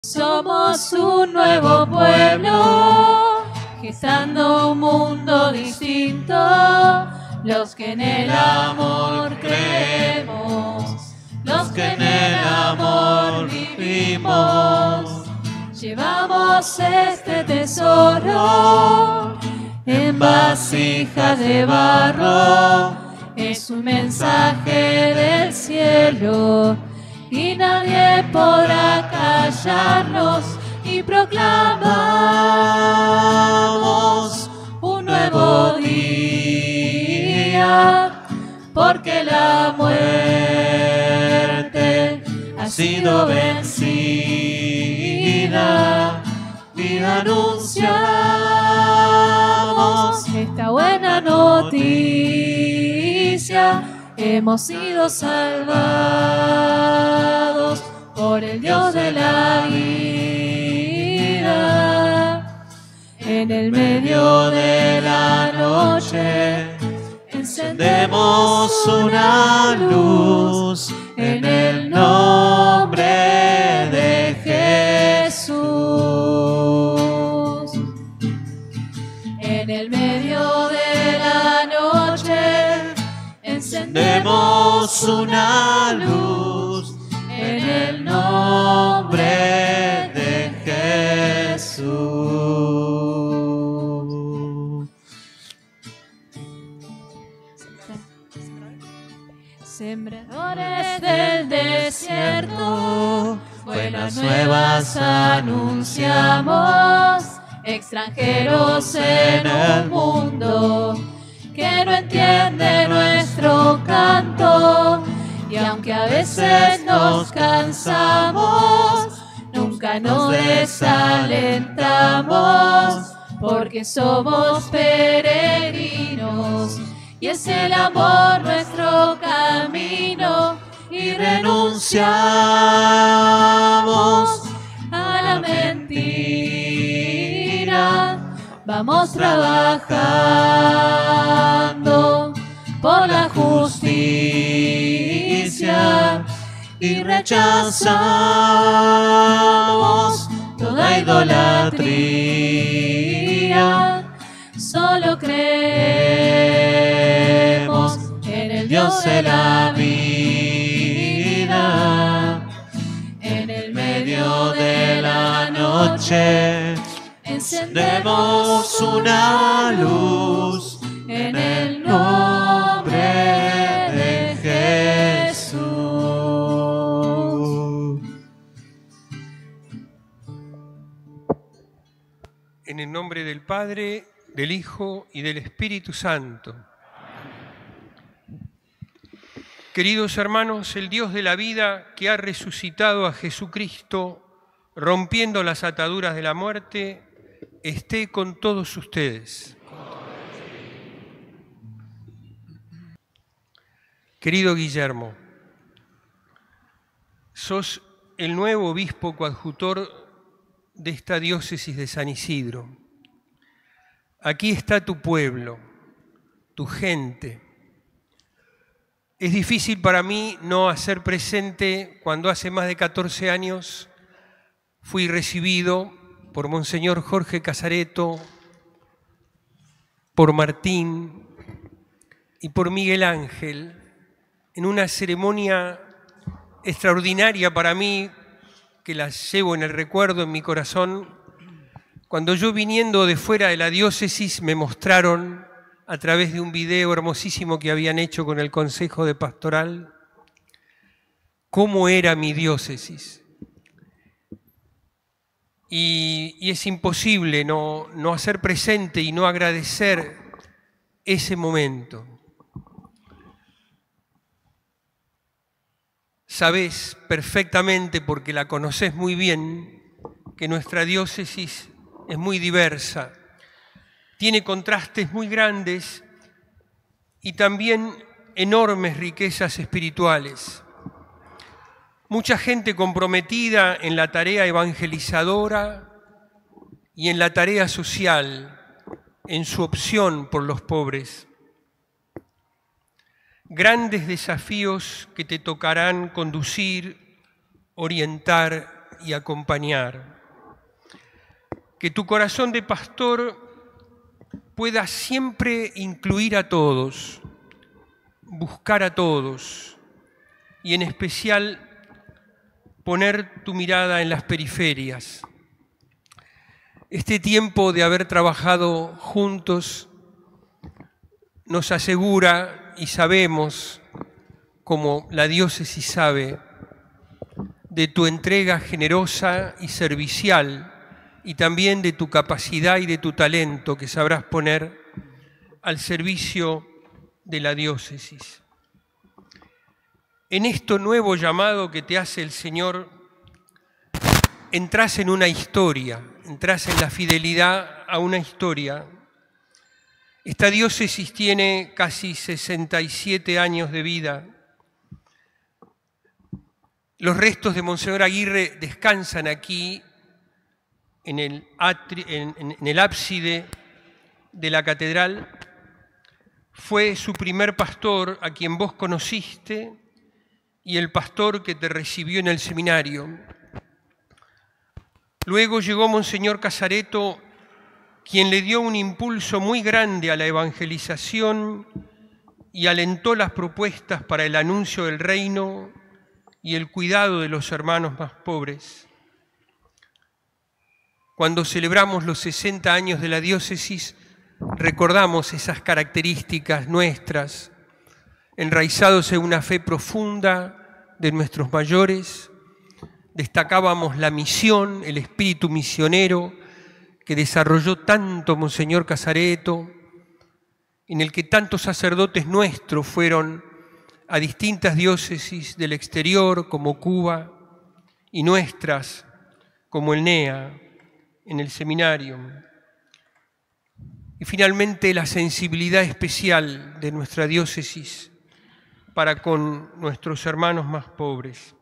Somos un nuevo pueblo, gestando un mundo distinto, los que en el amor creemos, los que en el amor vivimos. Llevamos este tesoro en vasijas de barro, es un mensaje del cielo y nadie podrá callarnos, y proclamamos un nuevo día, porque la muerte ha sido vencida, y anunciamos esta buena noticia. Hemos sido salvados por el Dios de la vida. En el medio de la noche encendemos una luz en el nombre de Jesús. En el medio de la noche encendemos una luz en el nombre de Jesús. Sembradores del desierto, buenas nuevas anunciamos, extranjeros en un mundo que no entiende nuestro canto, y aunque a veces nos cansamos, nunca nos desalentamos, porque somos peregrinos y es el amor nuestro camino, y renunciamos a la mentira. Vamos trabajando por la justicia y rechazamos toda idolatría. Solo creemos en el Dios de la vida. En el medio de la noche encendemos una luz en el nombre de Jesús. En el nombre del Padre, del Hijo y del Espíritu Santo. Queridos hermanos, el Dios de la vida que ha resucitado a Jesucristo, rompiendo las ataduras de la muerte, esté con todos ustedes. Querido Guillermo, sos el nuevo obispo coadjutor de esta diócesis de San Isidro. Aquí está tu pueblo, tu gente. Es difícil para mí no hacer presente cuando hace más de 14 años fui recibido por Monseñor Jorge Casareto, por Martín y por Miguel Ángel, en una ceremonia extraordinaria para mí, que la llevo en el recuerdo, en mi corazón, cuando yo, viniendo de fuera de la diócesis, me mostraron a través de un video hermosísimo que habían hecho con el Consejo de Pastoral, cómo era mi diócesis. Y es imposible no hacer presente y no agradecer ese momento. Sabés perfectamente, porque la conocés muy bien, que nuestra diócesis es muy diversa, tiene contrastes muy grandes y también enormes riquezas espirituales. Mucha gente comprometida en la tarea evangelizadora y en la tarea social, en su opción por los pobres. Grandes desafíos que te tocarán conducir, orientar y acompañar. Que tu corazón de pastor pueda siempre incluir a todos, buscar a todos y en especial poner tu mirada en las periferias. Este tiempo de haber trabajado juntos nos asegura y sabemos, como la diócesis sabe, de tu entrega generosa y servicial y también de tu capacidad y de tu talento que sabrás poner al servicio de la diócesis. En esto nuevo llamado que te hace el Señor, entrás en una historia, entrás en la fidelidad a una historia. Esta diócesis tiene casi 67 años de vida. Los restos de Monseñor Aguirre descansan aquí en el ábside de la catedral. Fue su primer pastor a quien vos conociste y el pastor que te recibió en el seminario. Luego llegó Monseñor Casareto, quien le dio un impulso muy grande a la evangelización y alentó las propuestas para el anuncio del reino y el cuidado de los hermanos más pobres. Cuando celebramos los 60 años de la diócesis, recordamos esas características nuestras, enraizados en una fe profunda de nuestros mayores. Destacábamos la misión, el espíritu misionero que desarrolló tanto Monseñor Casareto, en el que tantos sacerdotes nuestros fueron a distintas diócesis del exterior, como Cuba, y nuestras, como el NEA, en el seminario. Y finalmente la sensibilidad especial de nuestra diócesis para con nuestros hermanos más pobres.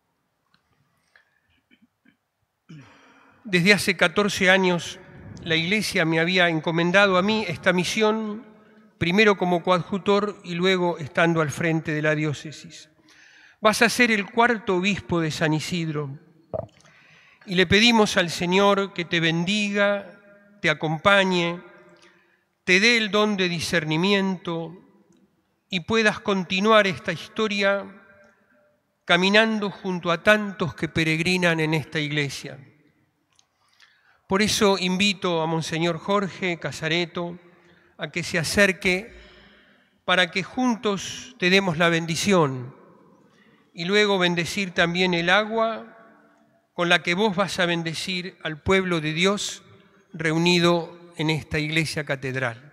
Desde hace 14 años la Iglesia me había encomendado a mí esta misión, primero como coadjutor y luego estando al frente de la diócesis. Vas a ser el cuarto obispo de San Isidro y le pedimos al Señor que te bendiga, te acompañe, te dé el don de discernimiento y puedas continuar esta historia caminando junto a tantos que peregrinan en esta iglesia. Por eso invito a Monseñor Jorge Casareto a que se acerque para que juntos te demos la bendición y luego bendecir también el agua con la que vos vas a bendecir al pueblo de Dios reunido en esta iglesia catedral.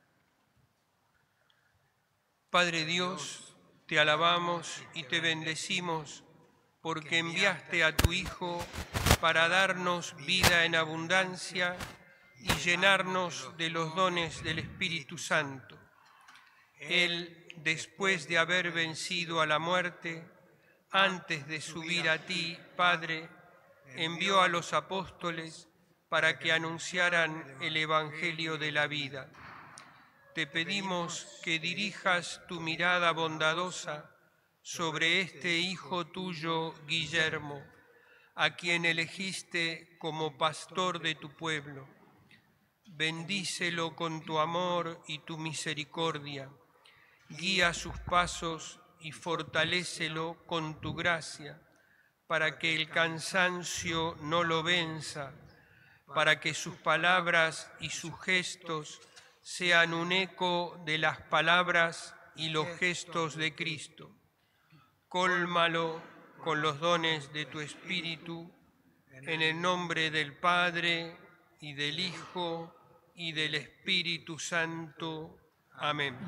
Padre Dios, te alabamos y te bendecimos porque enviaste a tu Hijo para darnos vida en abundancia y llenarnos de los dones del Espíritu Santo. Él, después de haber vencido a la muerte, antes de subir a ti, Padre, envió a los apóstoles para que anunciaran el Evangelio de la vida. Te pedimos que dirijas tu mirada bondadosa sobre este Hijo tuyo, Guillermo, a quien elegiste como pastor de tu pueblo. Bendícelo con tu amor y tu misericordia. Guía sus pasos y fortalécelo con tu gracia, para que el cansancio no lo venza, para que sus palabras y sus gestos sean un eco de las palabras y los gestos de Cristo. Cólmalo con los dones de tu Espíritu, en el nombre del Padre, y del Hijo, y del Espíritu Santo. Amén.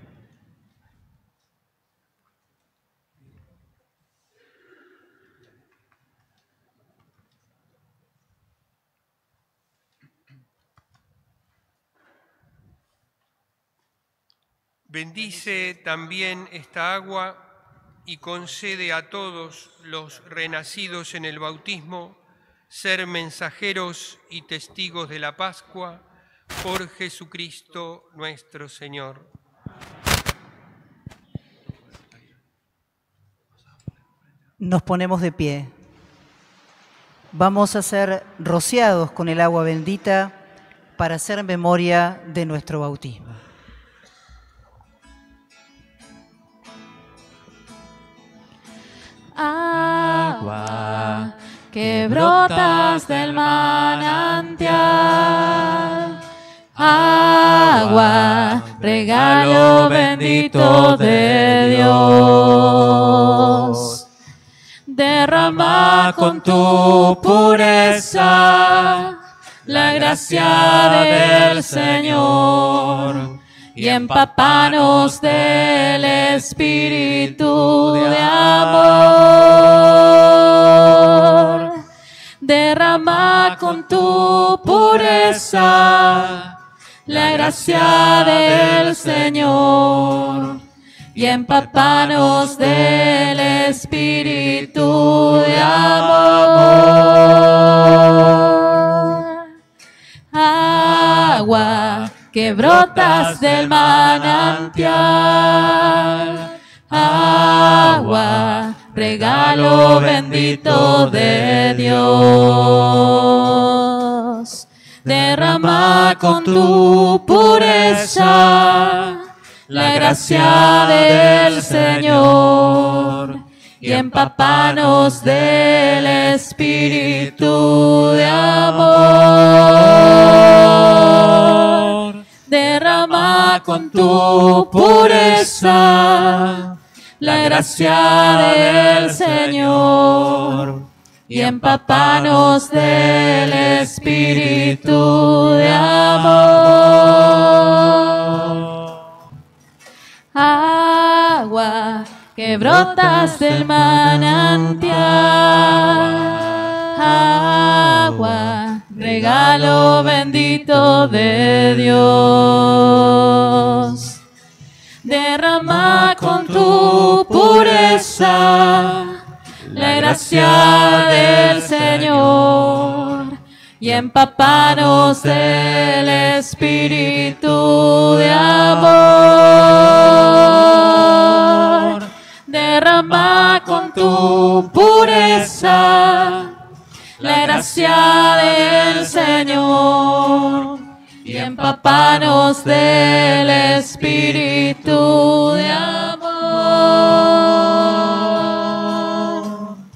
Bendice también esta agua y concede a todos los renacidos en el bautismo ser mensajeros y testigos de la Pascua por Jesucristo nuestro Señor. Nos ponemos de pie. vamos a ser rociados con el agua bendita para hacer memoria de nuestro bautismo. Agua que brotas del manantial, agua, regalo bendito de Dios. Derrama con tu pureza la gracia del Señor y empapanos del Espíritu de amor. Derrama con tu pureza la gracia del Señor y empapanos del Espíritu de amor. Agua que brotas del manantial, agua, regalo bendito de Dios. Derrama con tu pureza la gracia del Señor y empapanos del Espíritu de amor. Derrama con tu pureza la gracia del Señor y empapanos del Espíritu de amor. Agua que brotas del manantial, agua, regalo bendito de Dios. Derrama con tu pureza la gracia del Señor y empapanos del Espíritu de amor. Derrama con tu pureza la gracia del Señor y empapanos del Espíritu de amor.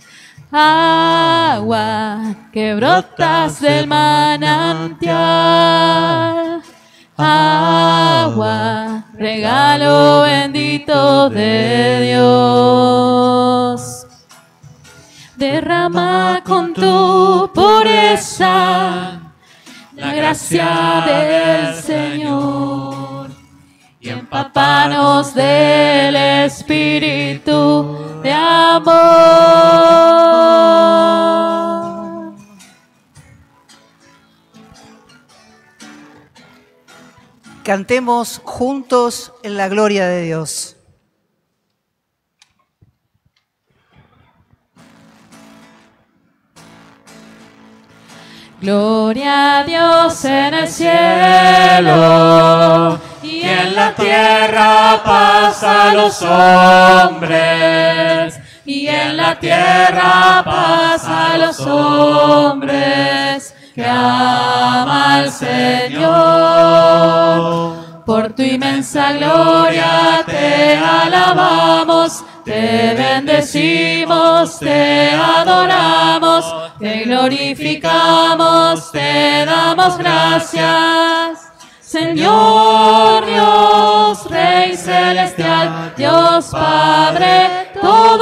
Agua que brotas del manantial, agua, regalo bendito de Dios. Derrama con tu pureza la gracia del Señor y empapanos del Espíritu de amor. Cantemos juntos en la gloria de Dios. Gloria a Dios en el cielo y en la tierra paz a los hombres. Y en la tierra paz a los hombres que ama al Señor. Por tu inmensa gloria te alabamos, te bendecimos, te adoramos, te glorificamos, te damos gracias. Señor Dios, Rey celestial, Dios Padre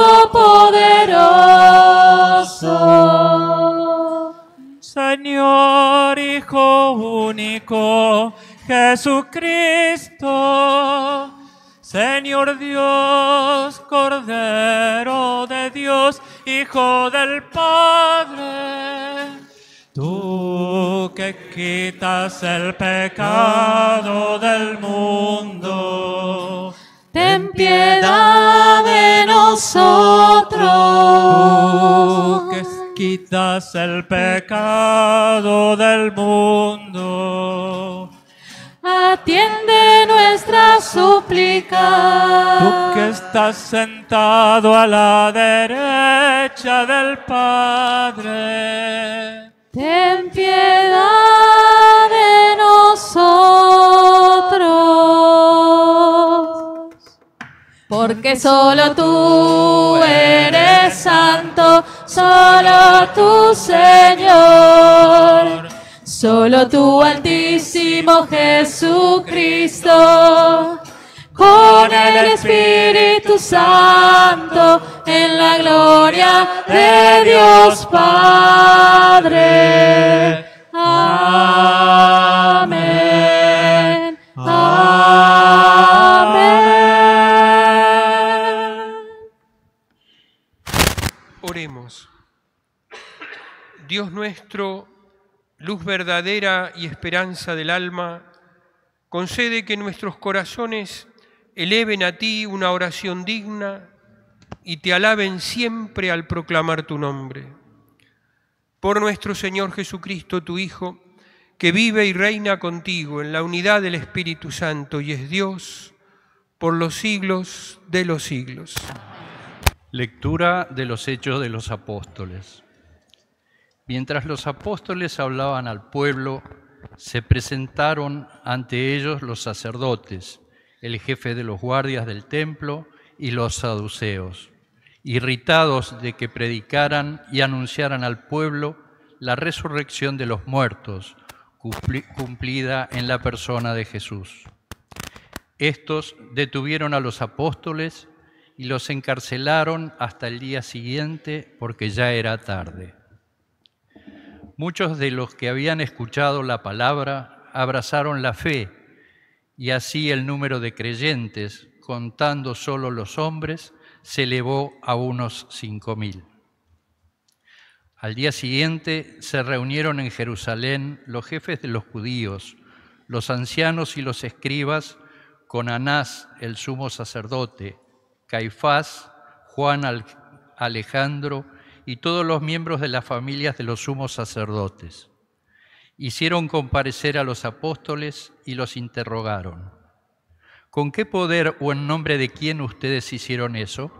todopoderoso. Señor Hijo único, Jesucristo, Señor Dios, Cordero de Dios, Hijo del Padre, tú que quitas el pecado del mundo, ten piedad de nosotros. tú que quitas el pecado del mundo, atiende nuestra súplica. Tú que estás sentado a la derecha del Padre, ten piedad de nosotros. Porque solo tú eres santo, solo tú, Señor. Solo tú, Altísimo Jesucristo, con el Espíritu Santo, en la gloria de Dios Padre. Amén. Amén. Oremos. Dios nuestro, luz verdadera y esperanza del alma, concede que nuestros corazones eleven a ti una oración digna y te alaben siempre al proclamar tu nombre. Por nuestro Señor Jesucristo, tu Hijo, que vive y reina contigo en la unidad del Espíritu Santo y es Dios por los siglos de los siglos. Lectura de los Hechos de los Apóstoles. Mientras los apóstoles hablaban al pueblo, se presentaron ante ellos los sacerdotes, el jefe de los guardias del templo y los saduceos, irritados de que predicaran y anunciaran al pueblo la resurrección de los muertos, cumplida en la persona de Jesús. Estos detuvieron a los apóstoles y los encarcelaron hasta el día siguiente porque ya era tarde. Muchos de los que habían escuchado la palabra abrazaron la fe, y así el número de creyentes, contando solo los hombres, se elevó a unos 5.000. Al día siguiente se reunieron en Jerusalén los jefes de los judíos, los ancianos y los escribas, con Anás, el sumo sacerdote, Caifás, Juan, Alejandro y todos los miembros de las familias de los sumos sacerdotes. Hicieron comparecer a los apóstoles y los interrogaron. ¿Con qué poder o en nombre de quién ustedes hicieron eso?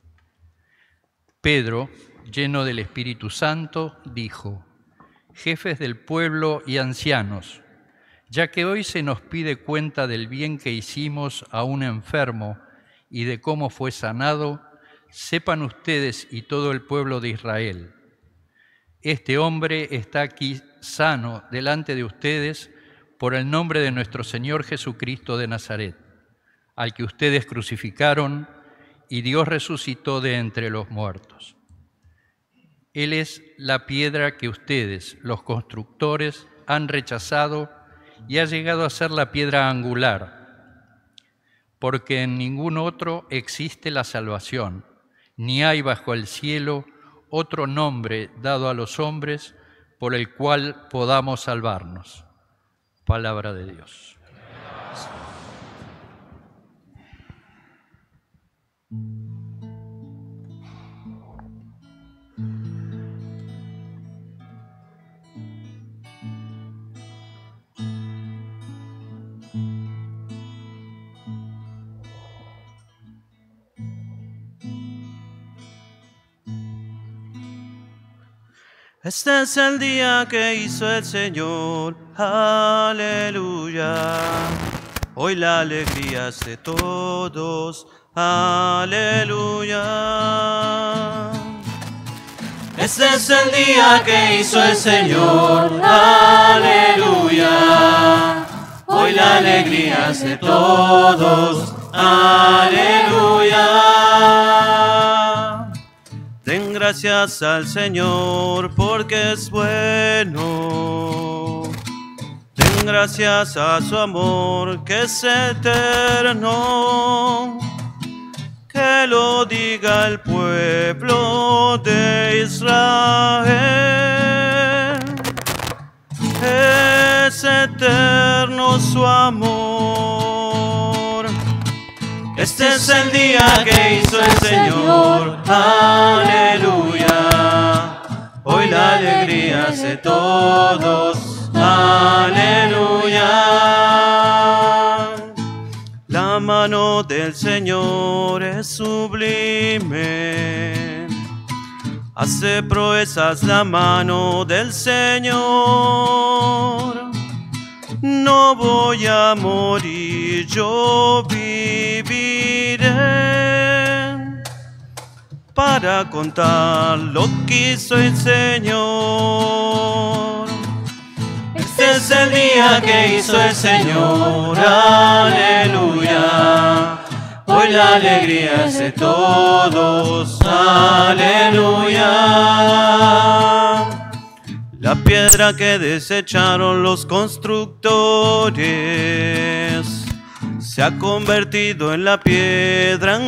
Pedro, lleno del Espíritu Santo, dijo: jefes del pueblo y ancianos, ya que hoy se nos pide cuenta del bien que hicimos a un enfermo y de cómo fue sanado, sepan ustedes y todo el pueblo de Israel: este hombre está aquí sano delante de ustedes por el nombre de nuestro Señor Jesucristo de Nazaret, al que ustedes crucificaron y Dios resucitó de entre los muertos. Él es la piedra que ustedes, los constructores, han rechazado y ha llegado a ser la piedra angular, porque en ningún otro existe la salvación, ni hay bajo el cielo otro nombre dado a los hombres por el cual podamos salvarnos. Palabra de Dios. Este es el día que hizo el Señor, aleluya. Hoy la alegría es de todos, aleluya. Este es el día que hizo el Señor, aleluya. Hoy la alegría es de todos, aleluya. Den gracias al Señor porque es bueno. Den gracias a su amor que es eterno. Que lo diga el pueblo de Israel. Es eterno su amor. Este es el día que hizo el Señor, aleluya. Hoy la alegría es de todos, aleluya. del Señor es sublime. Hace proezas la mano del Señor. No voy a morir, yo viviré para contar lo que hizo el Señor. Este es el día que hizo el Señor, aleluya. Hoy la alegría es de todos, aleluya. La piedra que desecharon los constructores se ha convertido en la piedra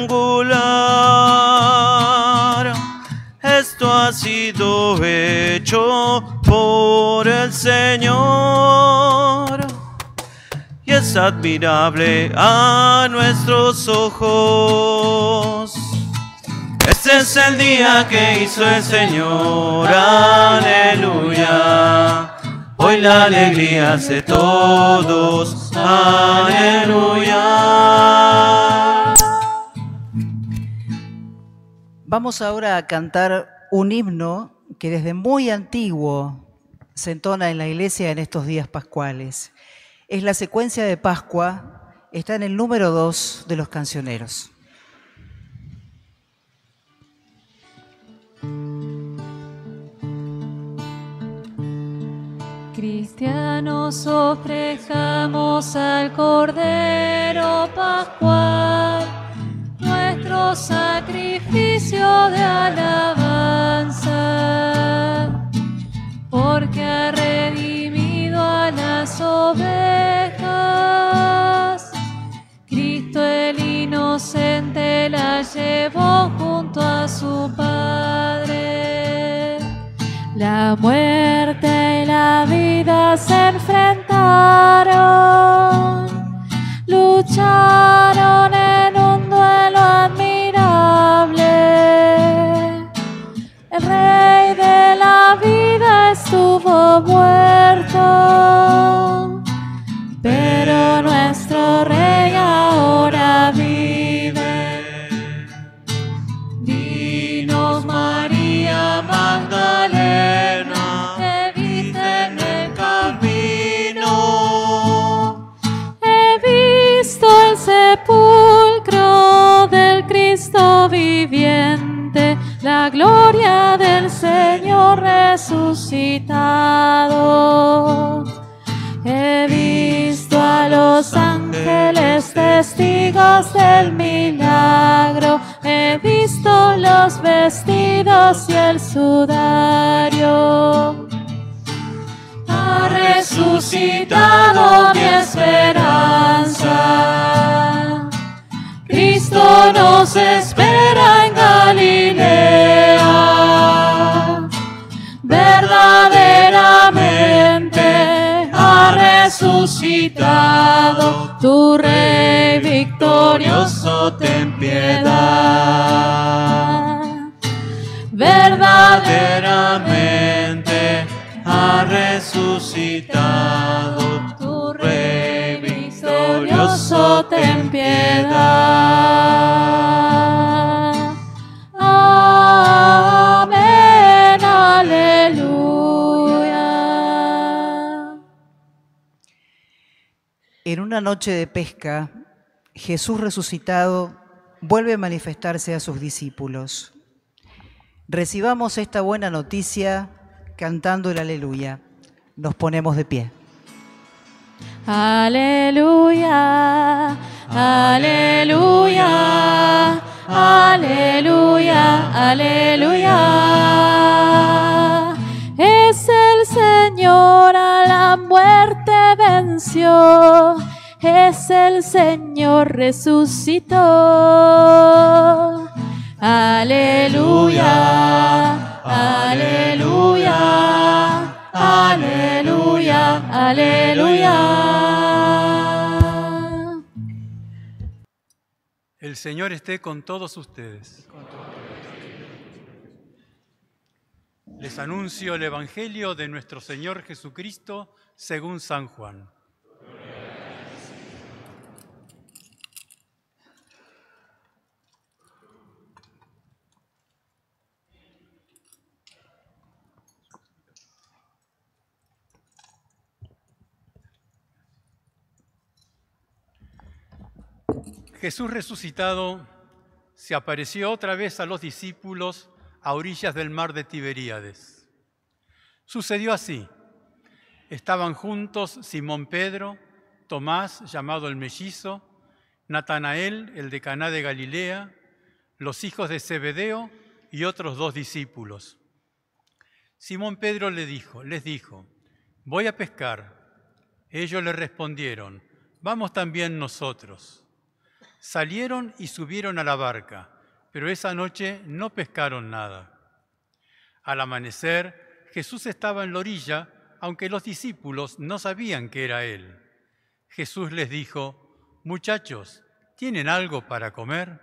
angular. Esto ha sido hecho por el Señor y es admirable a nuestros ojos. Este es el día que hizo el Señor, aleluya. Hoy la alegría es de todos, aleluya. Vamos ahora a cantar un himno que desde muy antiguo se entona en la iglesia en estos días pascuales. Es la secuencia de Pascua, está en el número 2 de los cancioneros. Cristianos, ofrezcamos al Cordero Pascual nuestro sacrificio de alabanza, porque ha redimido a las ovejas. Cristo el inocente la llevó junto a su Padre. La muerte y la vida se enfrentaron, lucharon en un duelo admirable. El Rey de la vida estuvo muerto, pero nuestro Rey ahora vive. Dinos, María Magdalena, te viste en el camino. He visto el sepulcro del Cristo viviente, la gloria del Señor resucitado. He visto a los ángeles testigos del milagro, he visto los vestidos y el sudario. Ha resucitado mi esperanza. Cristo nos espera en Galilea. Verdaderamente ha resucitado tu Rey victorioso, ten piedad. Verdaderamente ha resucitado tu Rey victorioso, ten piedad. Amén, aleluya. En una noche de pesca, Jesús resucitado vuelve a manifestarse a sus discípulos. Recibamos esta buena noticia cantando el aleluya. Nos ponemos de pie. Aleluya, aleluya, aleluya, aleluya. Es el Señor, a la muerte venció, es el Señor resucitó. Aleluya, aleluya, aleluya, aleluya. El Señor esté con todos ustedes. Les anuncio el Evangelio de nuestro Señor Jesucristo según San Juan. Jesús resucitado se apareció otra vez a los discípulos a orillas del mar de Tiberíades. Sucedió así. Estaban juntos Simón Pedro, Tomás, llamado el mellizo, Natanael, el de Caná de Galilea, los hijos de Zebedeo y otros 2 discípulos. Simón Pedro les dijo, voy a pescar. Ellos le respondieron, vamos también nosotros. Salieron y subieron a la barca, pero esa noche no pescaron nada. Al amanecer, Jesús estaba en la orilla, aunque los discípulos no sabían que era Él. Jesús les dijo, muchachos, ¿tienen algo para comer?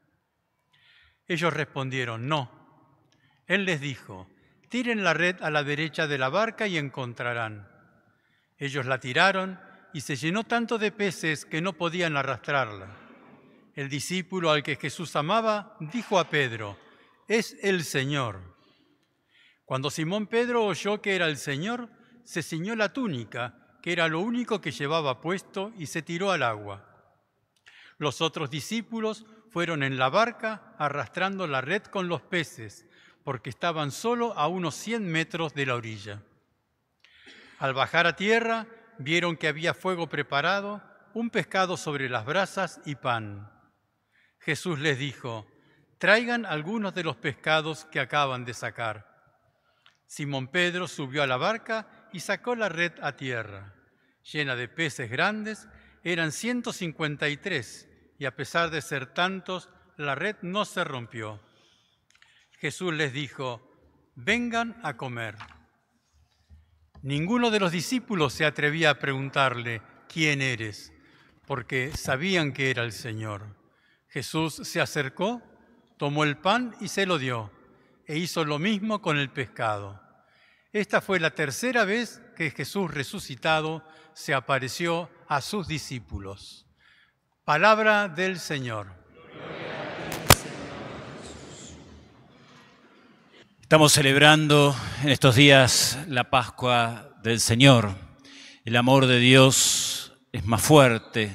Ellos respondieron, no. Él les dijo, tiren la red a la derecha de la barca y encontrarán. Ellos la tiraron y se llenó tanto de peces que no podían arrastrarla. El discípulo al que Jesús amaba dijo a Pedro, es el Señor. Cuando Simón Pedro oyó que era el Señor, se ciñó la túnica, que era lo único que llevaba puesto, y se tiró al agua. Los otros discípulos fueron en la barca arrastrando la red con los peces, porque estaban solo a unos 100 metros de la orilla. Al bajar a tierra, vieron que había fuego preparado, un pescado sobre las brasas y pan. Jesús les dijo, traigan algunos de los pescados que acaban de sacar. Simón Pedro subió a la barca y sacó la red a tierra. Llena de peces grandes, eran 153, y a pesar de ser tantos, la red no se rompió. Jesús les dijo, vengan a comer. Ninguno de los discípulos se atrevía a preguntarle, ¿quién eres?, porque sabían que era el Señor. Jesús se acercó, tomó el pan y se lo dio, e hizo lo mismo con el pescado. Esta fue la tercera vez que Jesús resucitado se apareció a sus discípulos. Palabra del Señor. Estamos celebrando en estos días la Pascua del Señor. El amor de Dios es más fuerte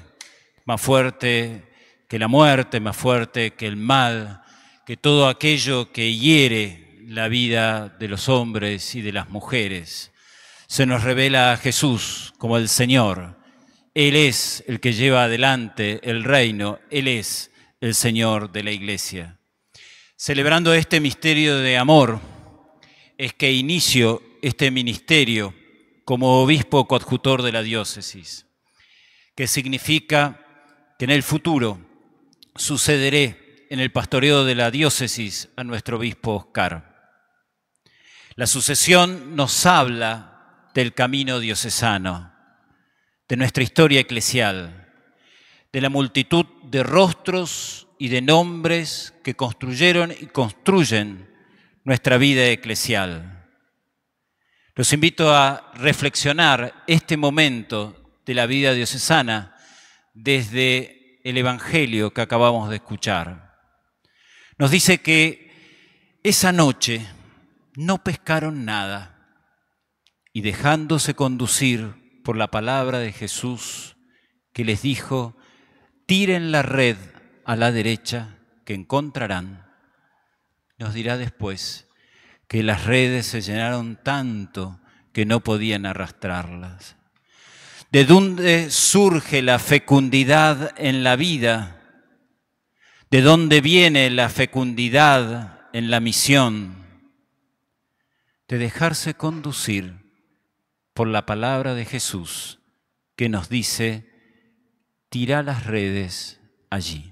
que la muerte, más fuerte que el mal, que todo aquello que hiere la vida de los hombres y de las mujeres. Se nos revela a Jesús como el Señor. Él es el que lleva adelante el reino, Él es el Señor de la Iglesia. Celebrando este misterio de amor, es que inicio este ministerio como obispo coadjutor de la diócesis, que significa que en el futuro sucederé en el pastoreo de la diócesis a nuestro obispo Oscar. La sucesión nos habla del camino diocesano, de nuestra historia eclesial, de la multitud de rostros y de nombres que construyeron y construyen nuestra vida eclesial. Los invito a reflexionar este momento de la vida diocesana desde el Evangelio que acabamos de escuchar. Nos dice que esa noche no pescaron nada y dejándose conducir por la palabra de Jesús que les dijo, tiren la red a la derecha que encontrarán, nos dirá después que las redes se llenaron tanto que no podían arrastrarlas. ¿De dónde surge la fecundidad en la vida? ¿De dónde viene la fecundidad en la misión? De dejarse conducir por la palabra de Jesús que nos dice, tira las redes allí.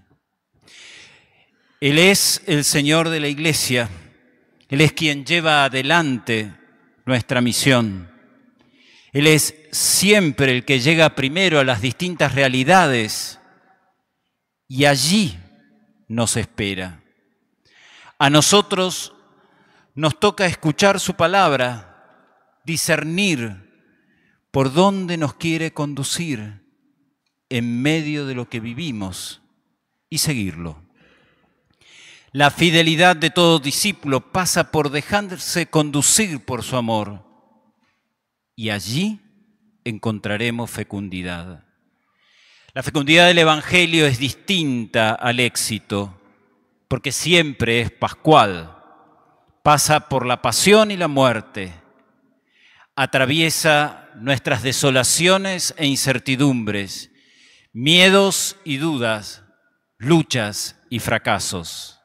Él es el Señor de la Iglesia, Él es quien lleva adelante nuestra misión. Él es siempre el que llega primero a las distintas realidades y allí nos espera. A nosotros nos toca escuchar su palabra, discernir por dónde nos quiere conducir en medio de lo que vivimos y seguirlo. La fidelidad de todo discípulo pasa por dejarse conducir por su amor y allí encontraremos fecundidad. La fecundidad del Evangelio es distinta al éxito, porque siempre es pascual. Pasa por la pasión y la muerte, atraviesa nuestras desolaciones e incertidumbres, miedos y dudas, luchas y fracasos.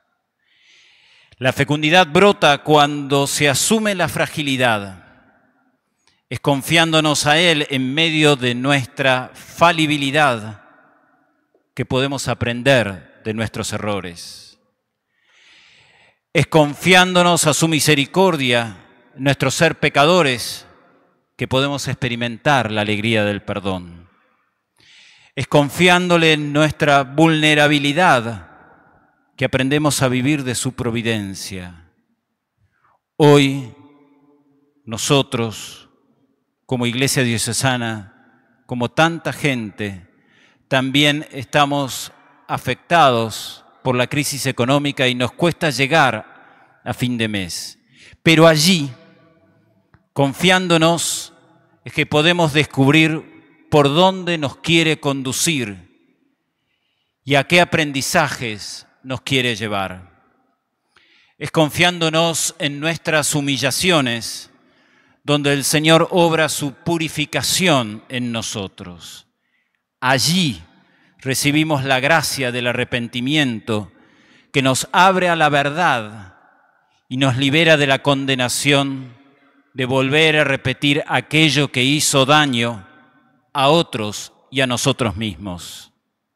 La fecundidad brota cuando se asume la fragilidad. Es confiándonos a Él en medio de nuestra falibilidad que podemos aprender de nuestros errores. Es confiándonos a su misericordia, en nuestro ser pecadores, que podemos experimentar la alegría del perdón. Es confiándole en nuestra vulnerabilidad que aprendemos a vivir de su providencia. Hoy, nosotros, como Iglesia Diocesana, como tanta gente, también estamos afectados por la crisis económica y nos cuesta llegar a fin de mes. Pero allí, confiándonos, es que podemos descubrir por dónde nos quiere conducir y a qué aprendizajes nos quiere llevar. Es confiándonos en nuestras humillaciones, donde el Señor obra su purificación en nosotros. Allí recibimos la gracia del arrepentimiento que nos abre a la verdad y nos libera de la condenación de volver a repetir aquello que hizo daño a otros y a nosotros mismos.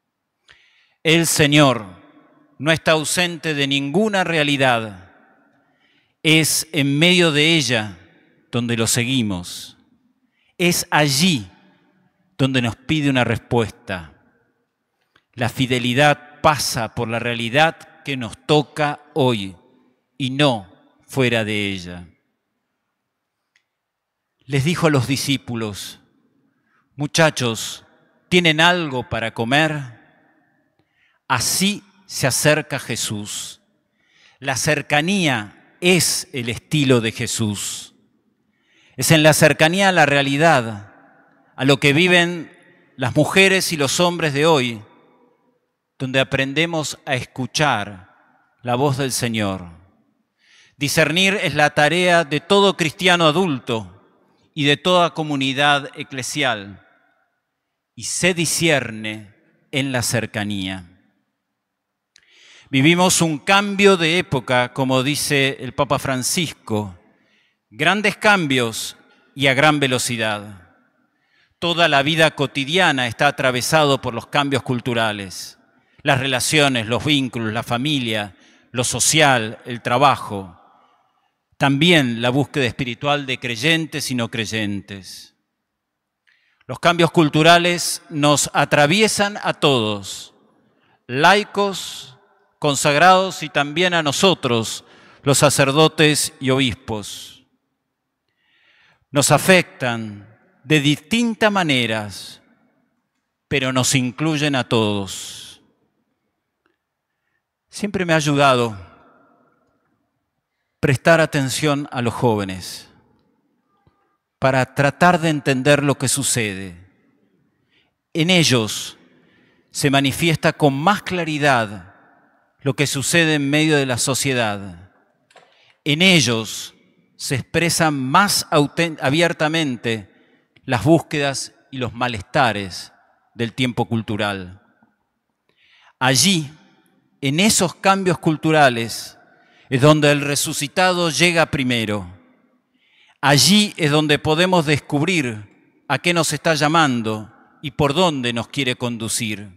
El Señor no está ausente de ninguna realidad, es en medio de ella donde lo seguimos. Es allí donde nos pide una respuesta. La fidelidad pasa por la realidad que nos toca hoy y no fuera de ella. Les dijo a los discípulos: muchachos, ¿tienen algo para comer? Así se acerca Jesús. La cercanía es el estilo de Jesús. Es en la cercanía a la realidad, a lo que viven las mujeres y los hombres de hoy, donde aprendemos a escuchar la voz del Señor. Discernir es la tarea de todo cristiano adulto y de toda comunidad eclesial, y se discierne en la cercanía. Vivimos un cambio de época, como dice el Papa Francisco, grandes cambios y a gran velocidad. Toda la vida cotidiana está atravesado por los cambios culturales, las relaciones, los vínculos, la familia, lo social, el trabajo. También la búsqueda espiritual de creyentes y no creyentes. Los cambios culturales nos atraviesan a todos, laicos, consagrados y también a nosotros, los sacerdotes y obispos. Nos afectan de distintas maneras, pero nos incluyen a todos. Siempre me ha ayudado prestar atención a los jóvenes para tratar de entender lo que sucede. En ellos se manifiesta con más claridad lo que sucede en medio de la sociedad. En ellos se expresan más abiertamente las búsquedas y los malestares del tiempo cultural. Allí, en esos cambios culturales, es donde el resucitado llega primero. Allí es donde podemos descubrir a qué nos está llamando y por dónde nos quiere conducir.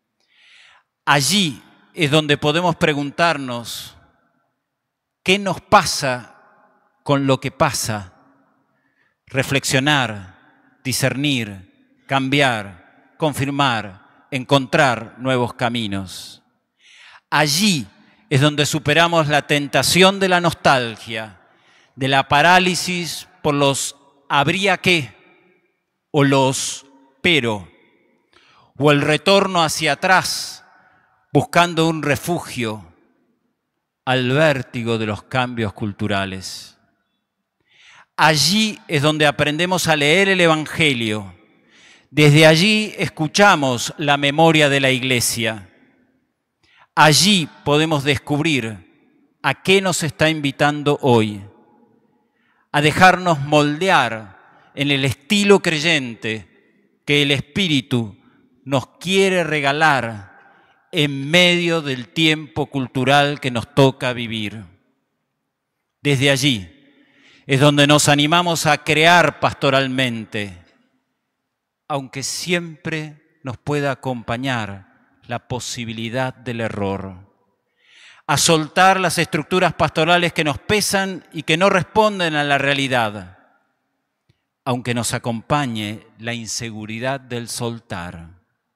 Allí es donde podemos preguntarnos qué nos pasa con lo que pasa, reflexionar, discernir, cambiar, confirmar, encontrar nuevos caminos. Allí es donde superamos la tentación de la nostalgia, de la parálisis por los habría que o los pero, o el retorno hacia atrás buscando un refugio al vértigo de los cambios culturales. Allí es donde aprendemos a leer el Evangelio, Desde allí escuchamos la memoria de la Iglesia. Allí podemos descubrir a qué nos está invitando hoy. A dejarnos moldear en el estilo creyente que el Espíritu nos quiere regalar en medio del tiempo cultural que nos toca vivir. Desde allí es donde nos animamos a crear pastoralmente, aunque siempre nos pueda acompañar la posibilidad del error. A soltar las estructuras pastorales que nos pesan y que no responden a la realidad, aunque nos acompañe la inseguridad del soltar.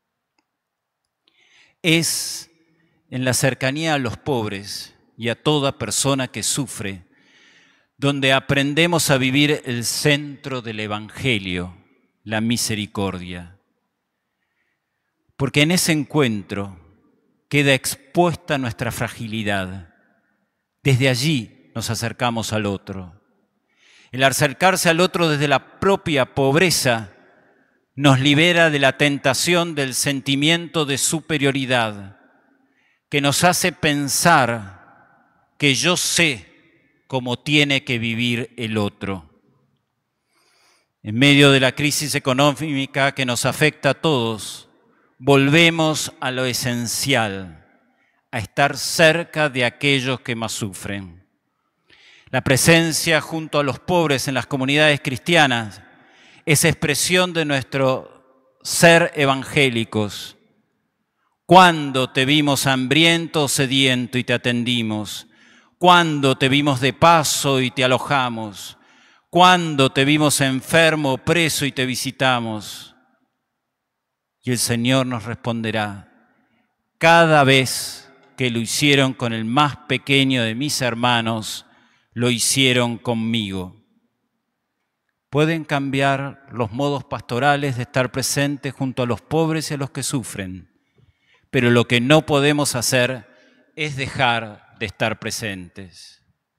Es en la cercanía a los pobres y a toda persona que sufre donde aprendemos a vivir el centro del Evangelio, la misericordia. Porque en ese encuentro queda expuesta nuestra fragilidad. Desde allí nos acercamos al otro. El acercarse al otro desde la propia pobreza nos libera de la tentación del sentimiento de superioridad, que nos hace pensar que yo sé cómo tiene que vivir el otro. En medio de la crisis económica que nos afecta a todos, volvemos a lo esencial, a estar cerca de aquellos que más sufren. La presencia junto a los pobres en las comunidades cristianas es expresión de nuestro ser evangélicos. ¿Cuándo te vimos hambriento o sediento y te atendimos? ¿Cuándo te vimos de paso y te alojamos? ¿Cuándo te vimos enfermo o preso y te visitamos? Y el Señor nos responderá: cada vez que lo hicieron con el más pequeño de mis hermanos, lo hicieron conmigo. Pueden cambiar los modos pastorales de estar presentes junto a los pobres y a los que sufren, pero lo que no podemos hacer es dejar de estar presentes.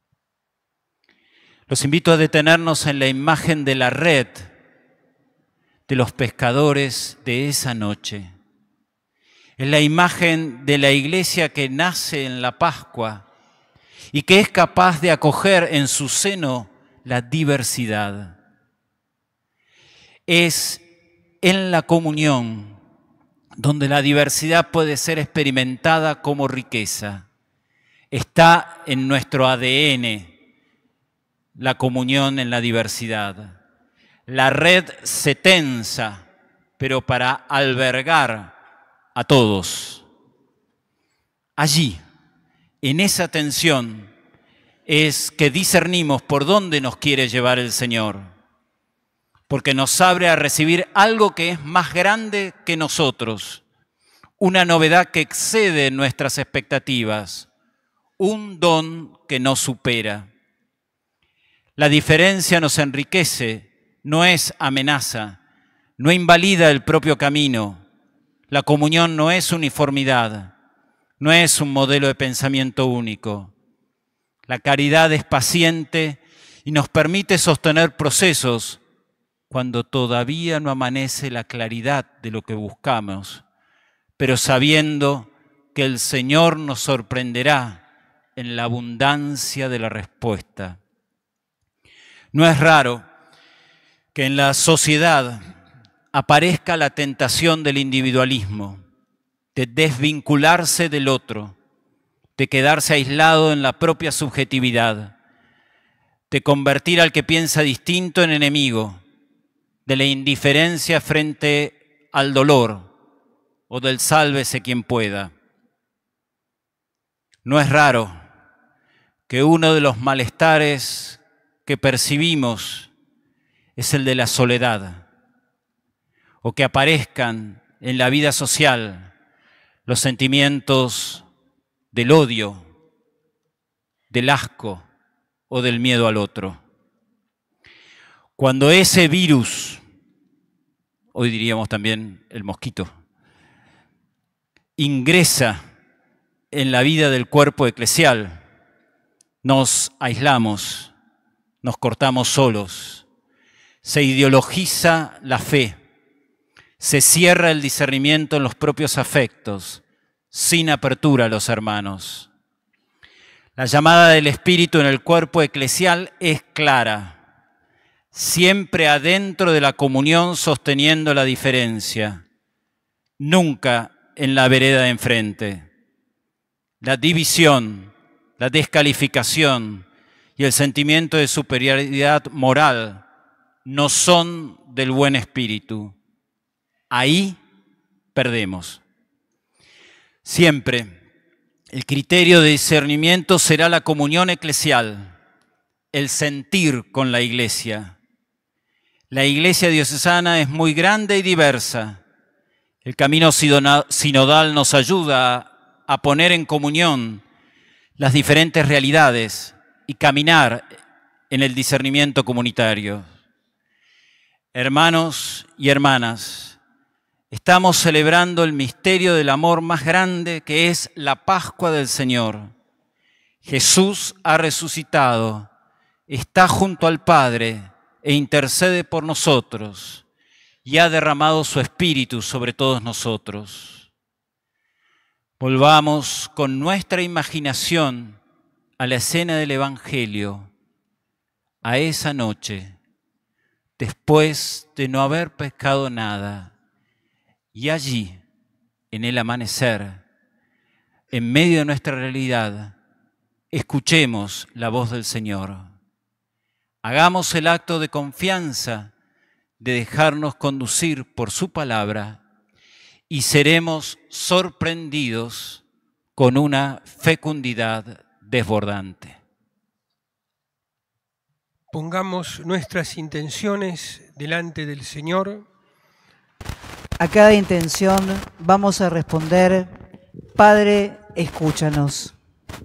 Los invito a detenernos en la imagen de la red de los pescadores de esa noche. Es la imagen de la iglesia que nace en la Pascua y que es capaz de acoger en su seno la diversidad. Es en la comunión donde la diversidad puede ser experimentada como riqueza. Está en nuestro ADN la comunión en la diversidad. La red se tensa, pero para albergar a todos. Allí, en esa tensión, es que discernimos por dónde nos quiere llevar el Señor, porque nos abre a recibir algo que es más grande que nosotros, una novedad que excede nuestras expectativas, un don que nos supera. La diferencia nos enriquece, no es amenaza, no invalida el propio camino. La comunión no es uniformidad, no es un modelo de pensamiento único. La caridad es paciente y nos permite sostener procesos cuando todavía no amanece la claridad de lo que buscamos, pero sabiendo que el Señor nos sorprenderá en la abundancia de la respuesta. No es raro que en la sociedad aparezca la tentación del individualismo, de desvincularse del otro, de quedarse aislado en la propia subjetividad, de convertir al que piensa distinto en enemigo, de la indiferencia frente al dolor o del sálvese quien pueda. No es raro que uno de los malestares que percibimos es el de la soledad, o que aparezcan en la vida social los sentimientos del odio, del asco o del miedo al otro. Cuando ese virus, hoy diríamos también el mosquito, ingresa en la vida del cuerpo eclesial, nos aislamos, nos cortamos solos, se ideologiza la fe, Se cierra el discernimiento en los propios afectos, sin apertura a los hermanos. La llamada del Espíritu en el cuerpo eclesial es clara, siempre adentro de la comunión sosteniendo la diferencia, nunca en la vereda de enfrente. La división, la descalificación y el sentimiento de superioridad moral no son del buen espíritu. Ahí perdemos. Siempre el criterio de discernimiento será la comunión eclesial, el sentir con la Iglesia. La Iglesia diocesana es muy grande y diversa. El camino sinodal nos ayuda a poner en comunión las diferentes realidades y caminar en el discernimiento comunitario. Hermanos y hermanas, estamos celebrando el misterio del amor más grande, que es la Pascua del Señor. Jesús ha resucitado, está junto al Padre e intercede por nosotros y ha derramado su Espíritu sobre todos nosotros. Volvamos con nuestra imaginación a la escena del Evangelio, a esa noche, después de no haber pescado nada, y allí, en el amanecer, en medio de nuestra realidad, escuchemos la voz del Señor. Hagamos el acto de confianza de dejarnos conducir por su palabra y seremos sorprendidos con una fecundidad desbordante. Pongamos nuestras intenciones delante del Señor. A cada intención vamos a responder: Padre, escúchanos.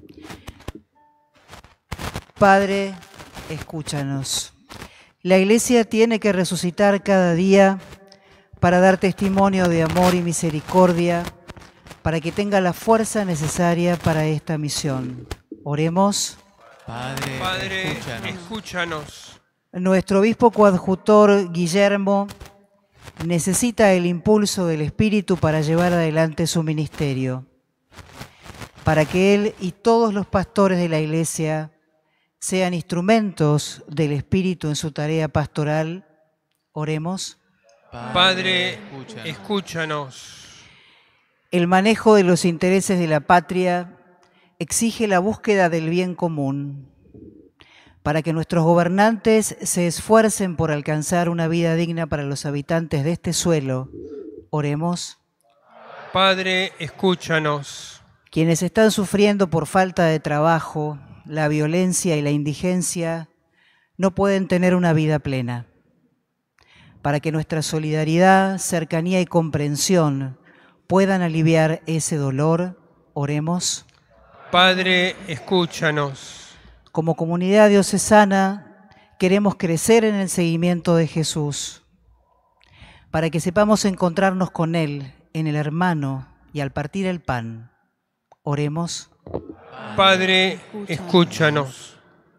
Padre, escúchanos. La Iglesia tiene que resucitar cada día para dar testimonio de amor y misericordia, para que tenga la fuerza necesaria para esta misión. Oremos. Padre, escúchanos. Nuestro obispo coadjutor Guillermo necesita el impulso del Espíritu para llevar adelante su ministerio, para que él y todos los pastores de la Iglesia sean instrumentos del Espíritu en su tarea pastoral. Oremos. Padre, escúchanos. El manejo de los intereses de la patria exige la búsqueda del bien común, para que nuestros gobernantes se esfuercen por alcanzar una vida digna para los habitantes de este suelo. Oremos. Padre, escúchanos. Quienes están sufriendo por falta de trabajo, la violencia y la indigencia, no pueden tener una vida plena. Para que nuestra solidaridad, cercanía y comprensión puedan aliviar ese dolor, oremos. Padre, escúchanos. Como comunidad diocesana, queremos crecer en el seguimiento de Jesús, para que sepamos encontrarnos con Él, en el hermano, y al partir el pan. Oremos. Padre, escúchanos.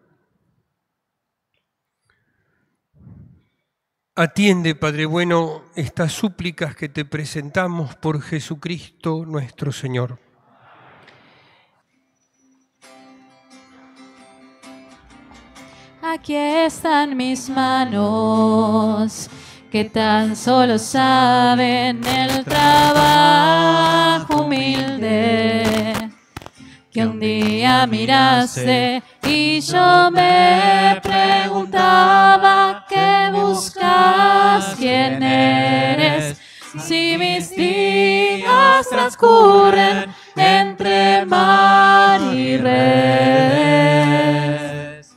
Atiende, Padre bueno, estas súplicas que te presentamos por Jesucristo nuestro Señor. Aquí están mis manos, que tan solo saben el trabajo humilde, que un día miraste y yo me preguntaba qué buscas, quién eres, si mis días transcurren entre mar y redes.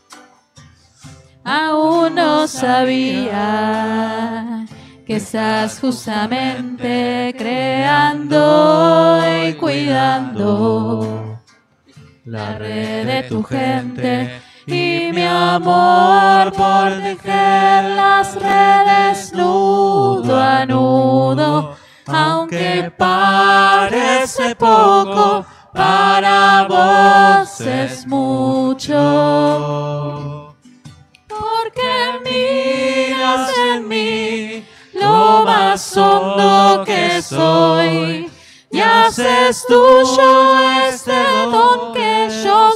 Aún no sabía que estás justamente creando y cuidando la red de tu gente, y mi amor por tejer las redes nudo a nudo, aunque parece poco, para vos es mucho. Porque miras en mí lo más más hondo que soy, y haces tuyo este don que yo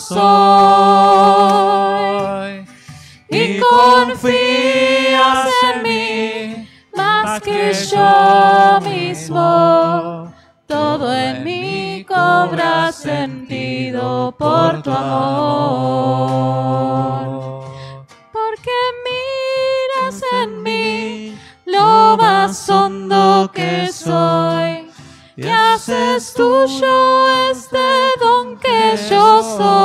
soy. Y confías en mí más que yo mismo. Todo en mí cobra sentido por tu amor. Porque miras en mí lo más hondo que soy, y haces tuyo este don que yo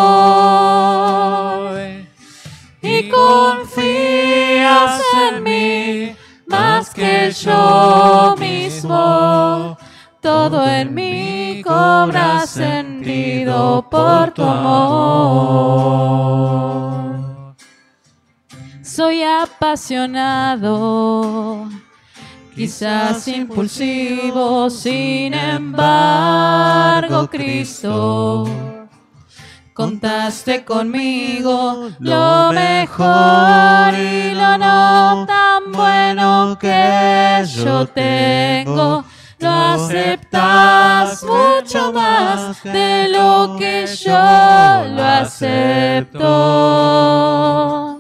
soy. Y confías en mí más que yo mismo. Todo en mí cobra sentido por tu amor. Soy apasionado, quizás impulsivo, sin embargo, Cristo, contaste conmigo lo mejor y lo no tan bueno que yo tengo. Lo aceptas mucho más de lo que yo lo acepto.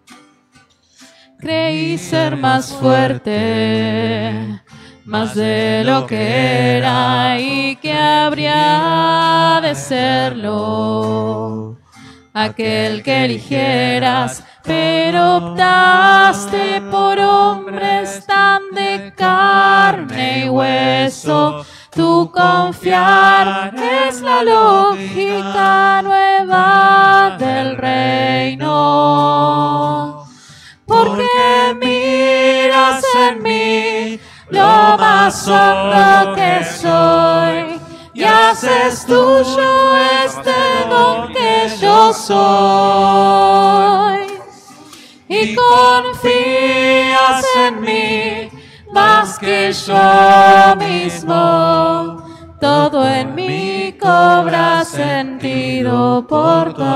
Creí ser más fuerte, más de lo que era y que habría de serlo. Aquel que eligieras, pero optaste por hombres tan de carne y hueso. Tu confiar es la lógica nueva del reino. Porque miras en mí lo más hondo que soy, y haces tuyo este don que yo soy. Y confías en mí más que yo mismo. Todo en mí cobra sentido por tu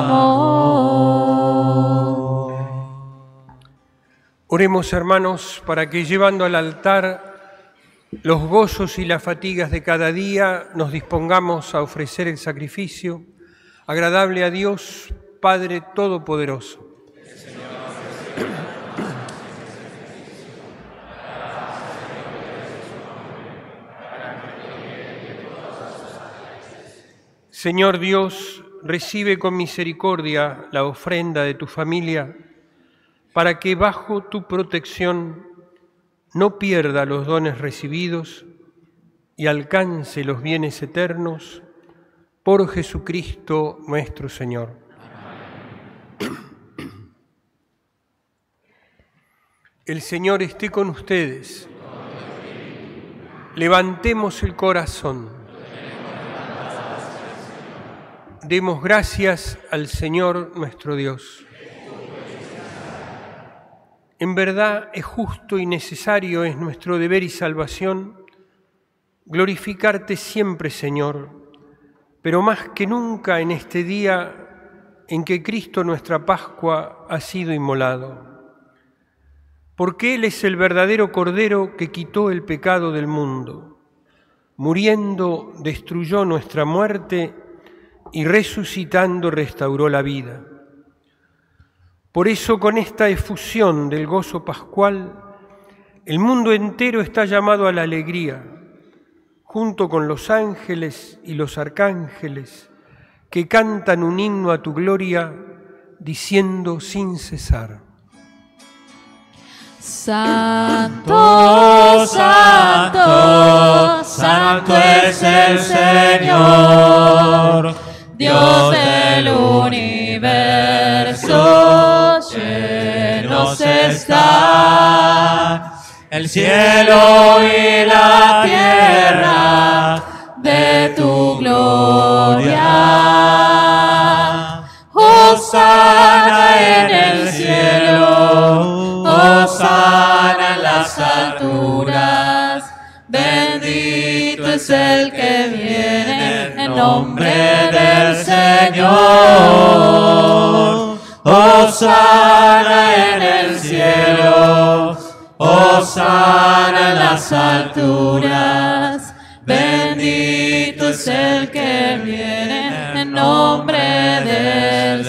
amor. Oremos, hermanos, para que llevando al altar los gozos y las fatigas de cada día, nos dispongamos a ofrecer el sacrificio agradable a Dios, Padre Todopoderoso. Señor Dios, recibe con misericordia la ofrenda de tu familia, para que bajo tu protección no pierda los dones recibidos y alcance los bienes eternos, por Jesucristo nuestro Señor. El Señor esté con ustedes. Levantemos el corazón. Demos gracias al Señor nuestro Dios. En verdad es justo y necesario, es nuestro deber y salvación, glorificarte siempre, Señor, pero más que nunca en este día en que Cristo nuestra Pascua ha sido inmolado. Porque Él es el verdadero Cordero que quitó el pecado del mundo. Muriendo, destruyó nuestra muerte y resucitando, restauró la vida. Por eso, con esta efusión del gozo pascual, el mundo entero está llamado a la alegría, junto con los ángeles y los arcángeles, que cantan un himno a tu gloria, diciendo sin cesar: Santo, santo, santo es el Señor, Dios del universo, llenos está el cielo y la tierra de tu gloria. Hosana en el cielo, hosana en las alturas, bendito es el que viene en nombre del Señor. Hosana en el cielo, hosana en las alturas. Bendito es el que viene en nombre del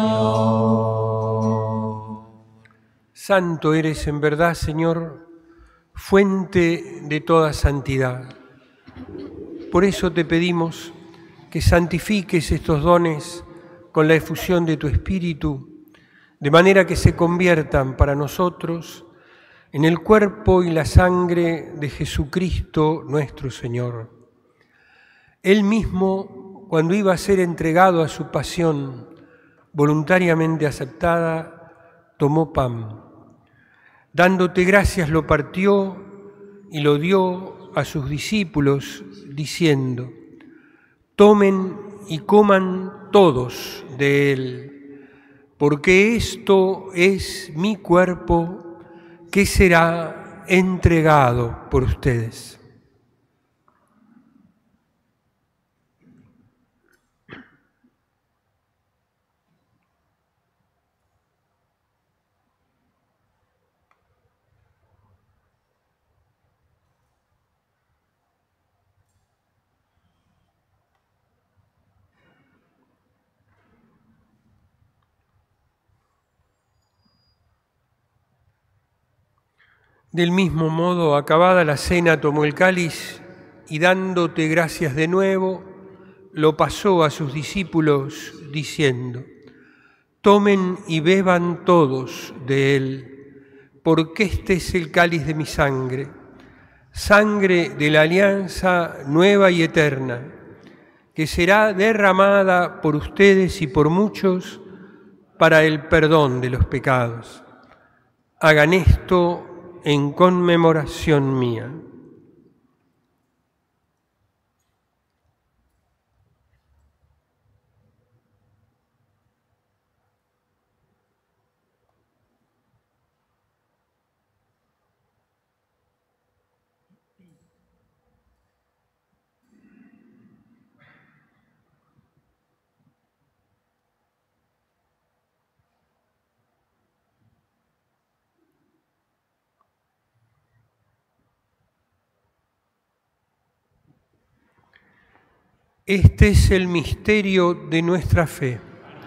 Señor. Santo eres en verdad, Señor, fuente de toda santidad. Por eso te pedimos que santifiques estos dones con la efusión de tu Espíritu, de manera que se conviertan para nosotros en el cuerpo y la sangre de Jesucristo nuestro Señor. Él mismo, cuando iba a ser entregado a su pasión voluntariamente aceptada, tomó pan. Dándote gracias lo partió y lo dio a sus discípulos, diciendo: tomen y coman todos de él, porque esto es mi cuerpo que será entregado por ustedes. Del mismo modo, acabada la cena, tomó el cáliz y dándote gracias de nuevo, lo pasó a sus discípulos diciendo: tomen y beban todos de él, porque este es el cáliz de mi sangre, sangre de la alianza nueva y eterna, que será derramada por ustedes y por muchos para el perdón de los pecados. Hagan esto en conmemoración mía. Este es el misterio de nuestra fe.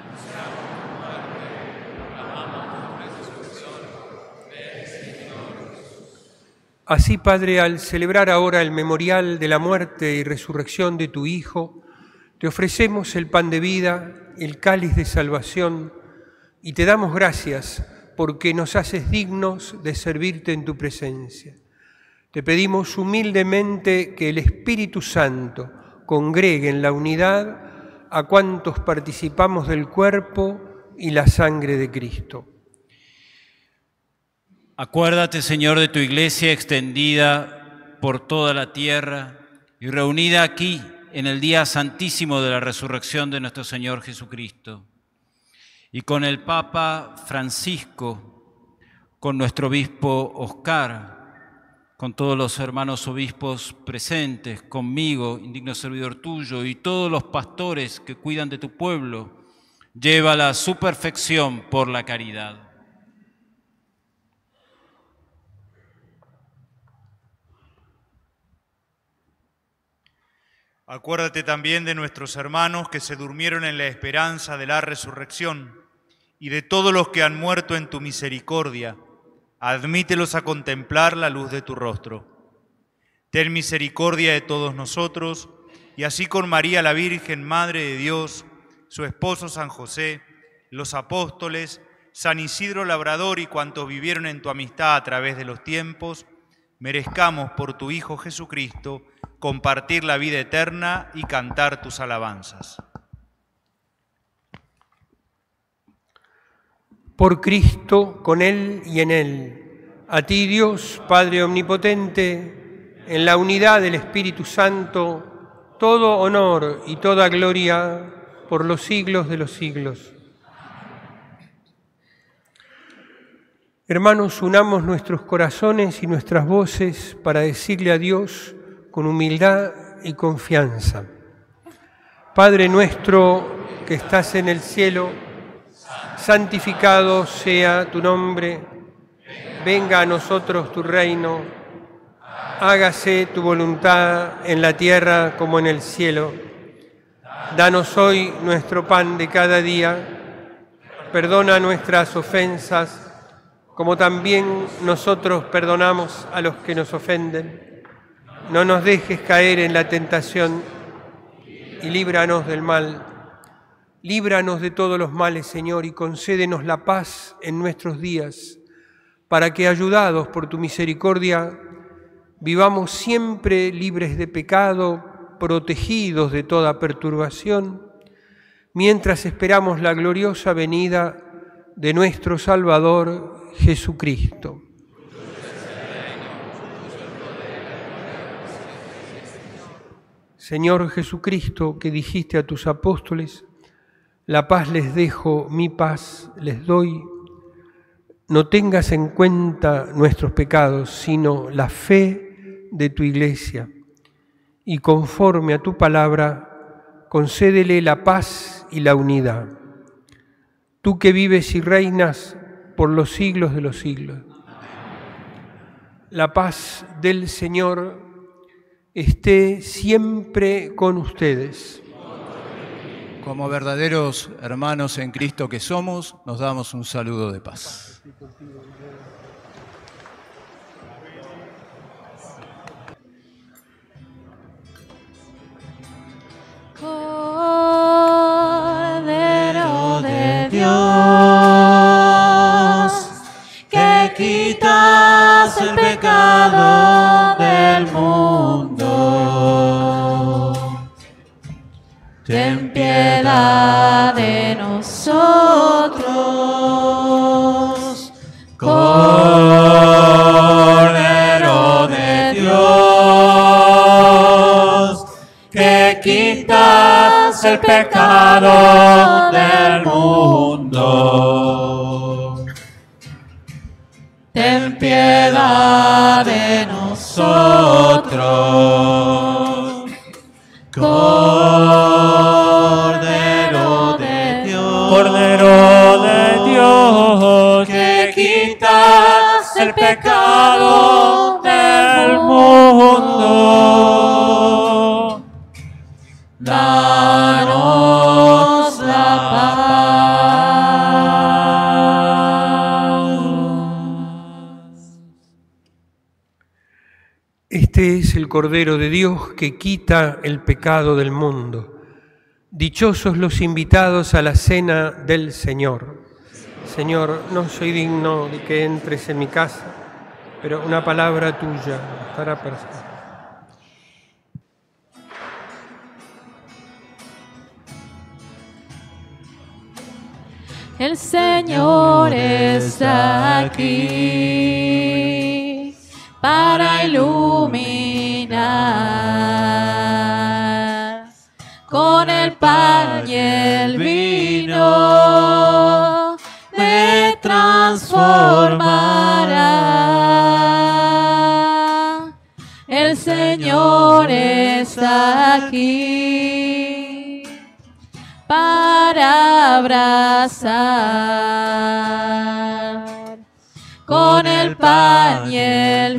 Así, Padre, al celebrar ahora el memorial de la muerte y resurrección de tu Hijo, te ofrecemos el pan de vida, el cáliz de salvación, y te damos gracias porque nos haces dignos de servirte en tu presencia. Te pedimos humildemente que el Espíritu Santo congregue en la unidad a cuantos participamos del cuerpo y la sangre de Cristo. Acuérdate, Señor, de tu iglesia extendida por toda la tierra y reunida aquí en el día santísimo de la resurrección de nuestro Señor Jesucristo. Y con el Papa Francisco, con nuestro obispo Oscar, con todos los hermanos obispos presentes, conmigo, indigno servidor tuyo, y todos los pastores que cuidan de tu pueblo, llévala a su perfección por la caridad. Acuérdate también de nuestros hermanos que se durmieron en la esperanza de la resurrección y de todos los que han muerto en tu misericordia. Admítelos a contemplar la luz de tu rostro. Ten misericordia de todos nosotros, y así con María la Virgen, Madre de Dios, su esposo San José, los apóstoles, San Isidro Labrador y cuantos vivieron en tu amistad a través de los tiempos, merezcamos por tu Hijo Jesucristo compartir la vida eterna y cantar tus alabanzas. Por Cristo, con Él y en Él, a ti Dios, Padre Omnipotente, en la unidad del Espíritu Santo, todo honor y toda gloria por los siglos de los siglos. Hermanos, unamos nuestros corazones y nuestras voces para decirle a Dios con humildad y confianza: Padre nuestro que estás en el cielo, santificado sea tu nombre, venga a nosotros tu reino, Hágase tu voluntad en la tierra como en el cielo. Danos hoy nuestro pan de cada día. Perdona nuestras ofensas, como también nosotros perdonamos a los que nos ofenden. No nos dejes caer en la tentación y líbranos del mal. Líbranos de todos los males, Señor, y concédenos la paz en nuestros días, para que, ayudados por tu misericordia, vivamos siempre libres de pecado, protegidos de toda perturbación, mientras esperamos la gloriosa venida de nuestro Salvador Jesucristo. Señor Jesucristo, que dijiste a tus apóstoles: la paz les dejo, mi paz les doy, no tengas en cuenta nuestros pecados, sino la fe de tu Iglesia, y conforme a tu palabra, concédele la paz y la unidad. Tú que vives y reinas por los siglos de los siglos. La paz del Señor esté siempre con ustedes. Como verdaderos hermanos en Cristo que somos, nos damos un saludo de paz. Cordero de Dios, que quitas el pecado del mundo, ten piedad de nosotros. Cordero de Dios, que quitas el pecado del mundo, ten piedad de nosotros. Cordero de Dios, que quitas el pecado del mundo, danos la paz. Este es el Cordero de Dios que quita el pecado del mundo. Dichosos los invitados a la cena del Señor. Señor, no soy digno de que entres en mi casa, pero una palabra tuya estará perfecta. El Señor está aquí para iluminar. Con el pan y el vino me transformará. El Señor está aquí para abrazar. Con el pan y el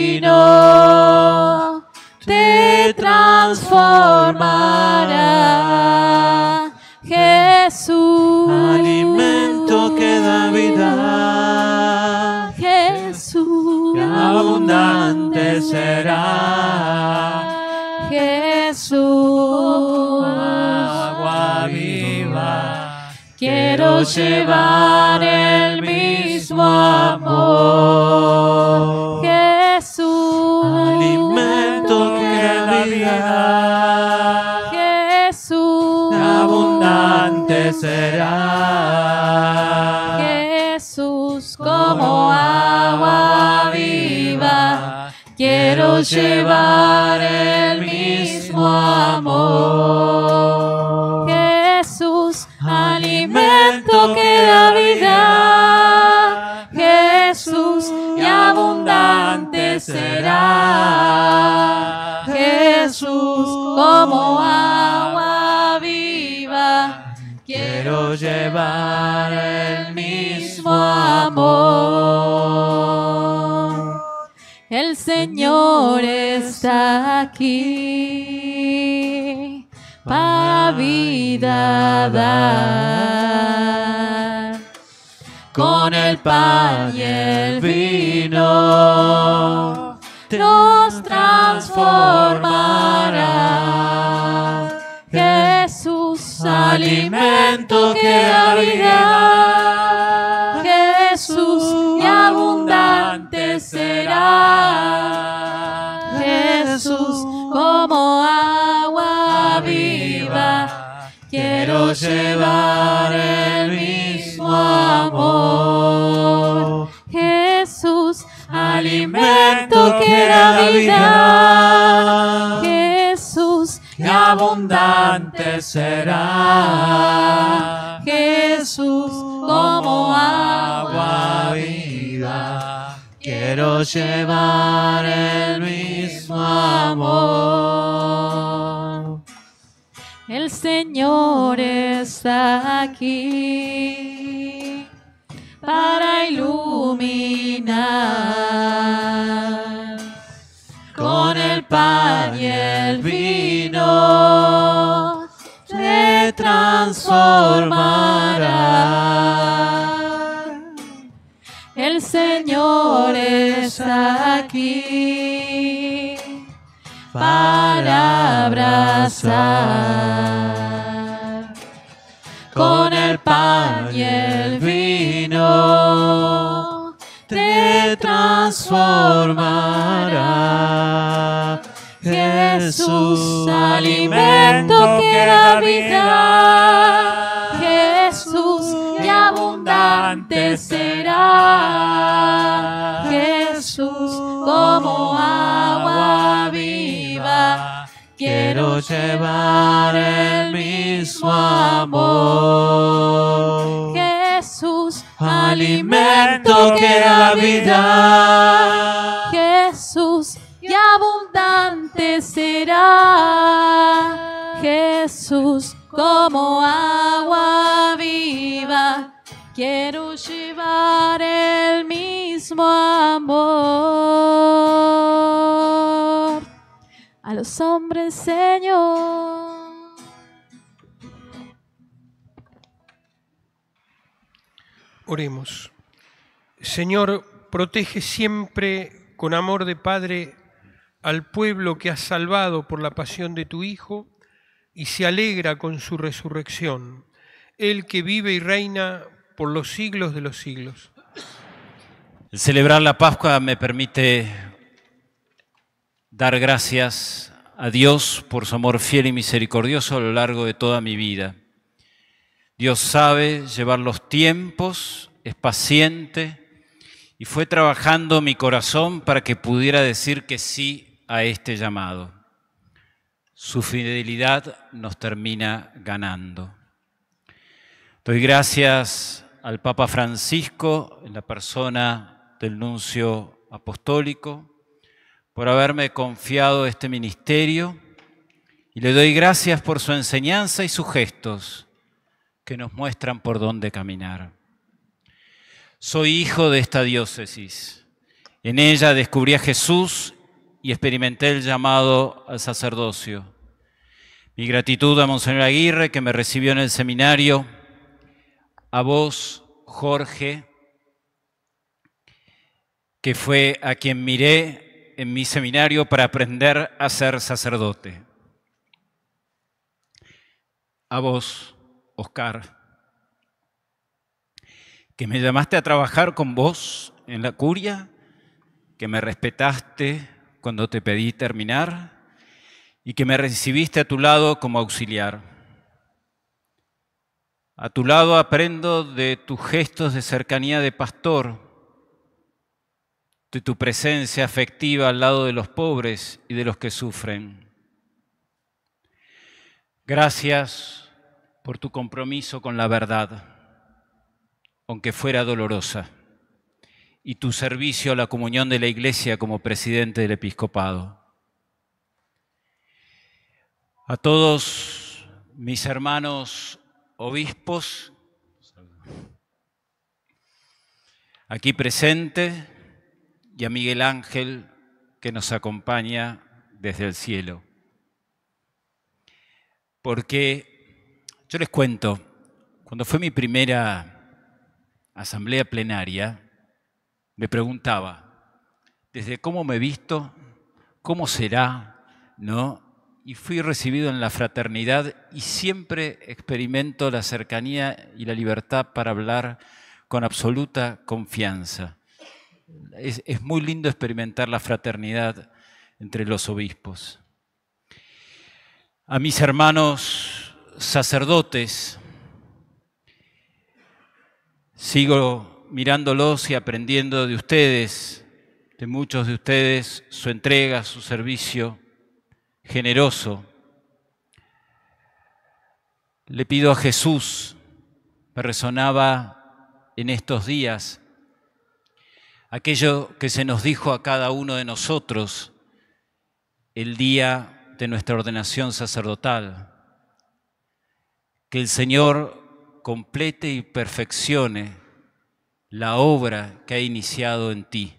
vino te transformará. Jesús, alimento que da vida. Jesús, abundante será. Jesús, agua viva. Quiero llevar el mismo amor. Jesús, alimento que da vida. Jesús, abundante será. Jesús, como agua viva, quiero llevar el mismo amor. Jesús, alimento que da vida. Jesús, y abundante será. Jesús, como agua viva, quiero llevar el mismo amor. El El Señor está aquí para vida dar. Con el pan y el vino nos transformará. Jesús, alimento que da vida. Jesús, y abundante será. Jesús, como agua viva, quiero llevar el mismo amor. Jesús, alimento que da vida. Jesús, y abundante será. Jesús, como agua viva, quiero llevar el mismo amor. El Señor está aquí para iluminar. Con el pan y el vino te transformará. El Señor está aquí para abrazar. Con el pan y el vino te transformará. Jesús, alimento que da vida. Jesús, y abundante será. Jesús, como agua viva, quiero llevar el mismo amor. Jesús, alimento que da vida. Jesús, y abundante será. Jesús, como agua viva, quiero llevar el mismo amor a los hombres, Señor. Oremos. Señor, protege siempre con amor de Padre al pueblo que has salvado por la pasión de tu Hijo y se alegra con su resurrección, Él que vive y reina por los siglos de los siglos. El celebrar la Pascua me permite dar gracias a Dios por su amor fiel y misericordioso a lo largo de toda mi vida. Dios sabe llevar los tiempos, es paciente y fue trabajando mi corazón para que pudiera decir que sí a este llamado. Su fidelidad nos termina ganando. Doy gracias al Papa Francisco, en la persona del nuncio apostólico, por haberme confiado este ministerio y le doy gracias por su enseñanza y sus gestos que nos muestran por dónde caminar. Soy hijo de esta diócesis. En ella descubrí a Jesús y experimenté el llamado al sacerdocio. Mi gratitud a Monseñor Aguirre, que me recibió en el seminario, a vos, Jorge, que fue a quien miré en mi seminario para aprender a ser sacerdote. A vos, Oscar, que me llamaste a trabajar con vos en la curia, que me respetaste cuando te pedí terminar y que me recibiste a tu lado como auxiliar. A tu lado aprendo de tus gestos de cercanía de pastor, de tu presencia afectiva al lado de los pobres y de los que sufren. Gracias por tu compromiso con la verdad, aunque fuera dolorosa, y tu servicio a la comunión de la Iglesia como presidente del episcopado. A todos mis hermanos obispos aquí presentes y a Miguel Ángel, que nos acompaña desde el cielo. Porque yo les cuento, cuando fue mi primera asamblea plenaria, me preguntaba, desde cómo me he visto, cómo será, ¿no? Y fui recibido en la fraternidad y siempre experimento la cercanía y la libertad para hablar con absoluta confianza. Es muy lindo experimentar la fraternidad entre los obispos. A mis hermanos sacerdotes, sigo mirándolos y aprendiendo de ustedes, de muchos de ustedes, su entrega, su servicio generoso. Le pido a Jesús, me resonaba en estos días, aquello que se nos dijo a cada uno de nosotros el día de nuestra ordenación sacerdotal, que el Señor complete y perfeccione la obra que ha iniciado en ti.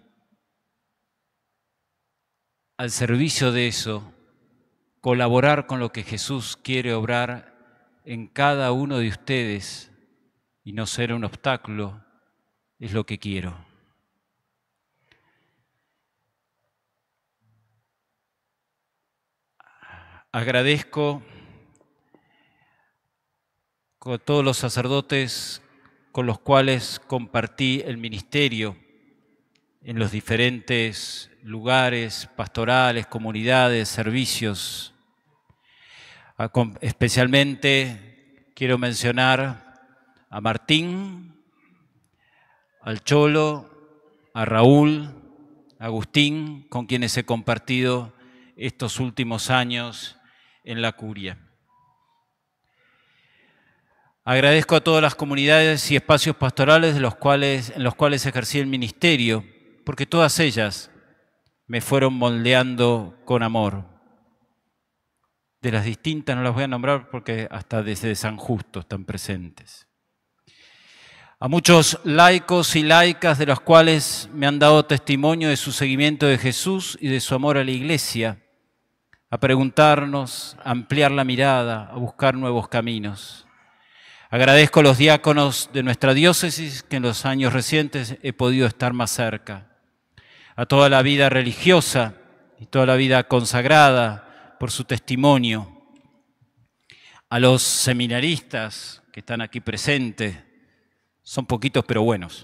Al servicio de eso, colaborar con lo que Jesús quiere obrar en cada uno de ustedes y no ser un obstáculo, es lo que quiero. Agradezco a todos los sacerdotes con los cuales compartí el ministerio en los diferentes lugares pastorales, comunidades, servicios. Especialmente quiero mencionar a Martín, al Cholo, a Raúl, a Agustín, con quienes he compartido estos últimos años en la curia. Agradezco a todas las comunidades y espacios pastorales en los cuales ejercí el ministerio, porque todas ellas me fueron moldeando con amor. De las distintas no las voy a nombrar porque hasta desde San Justo están presentes. A muchos laicos y laicas de los cuales me han dado testimonio de su seguimiento de Jesús y de su amor a la Iglesia, a preguntarnos, a ampliar la mirada, a buscar nuevos caminos. Agradezco a los diáconos de nuestra diócesis que en los años recientes he podido estar más cerca. A toda la vida religiosa y toda la vida consagrada por su testimonio. A los seminaristas que están aquí presentes, son poquitos pero buenos.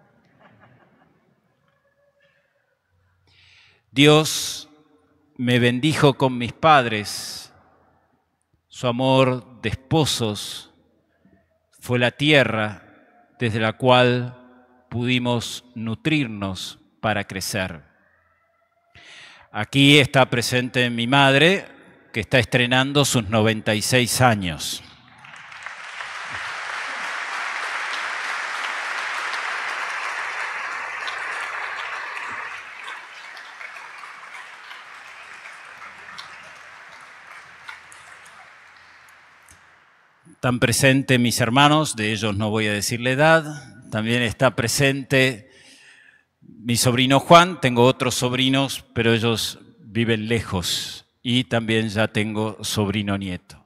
Dios me bendijo con mis padres. Su amor de esposos fue la tierra desde la cual pudimos nutrirnos para crecer. Aquí está presente mi madre, que está estrenando sus 96 años. Están presentes mis hermanos, de ellos no voy a decir la edad. También está presente mi sobrino Juan, tengo otros sobrinos, pero ellos viven lejos. Y también ya tengo sobrino nieto.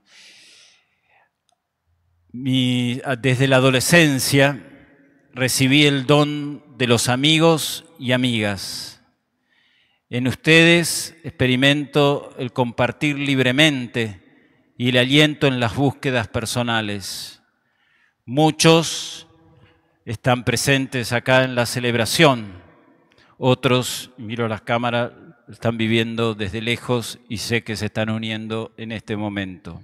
Desde la adolescencia recibí el don de los amigos y amigas. En ustedes experimento el compartir libremente y el aliento en las búsquedas personales. Muchos están presentes acá en la celebración, otros, miro las cámaras, están viviendo desde lejos y sé que se están uniendo en este momento.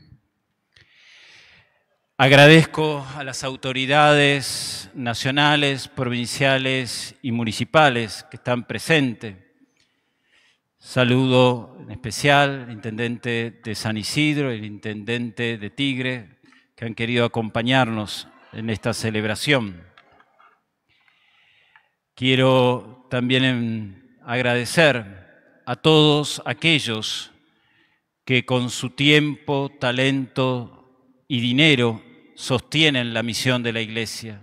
Agradezco a las autoridades nacionales, provinciales y municipales que están presentes. Saludo en especial al intendente de San Isidro, el intendente de Tigre, que han querido acompañarnos en esta celebración. Quiero también agradecer a todos aquellos que con su tiempo, talento y dinero sostienen la misión de la Iglesia.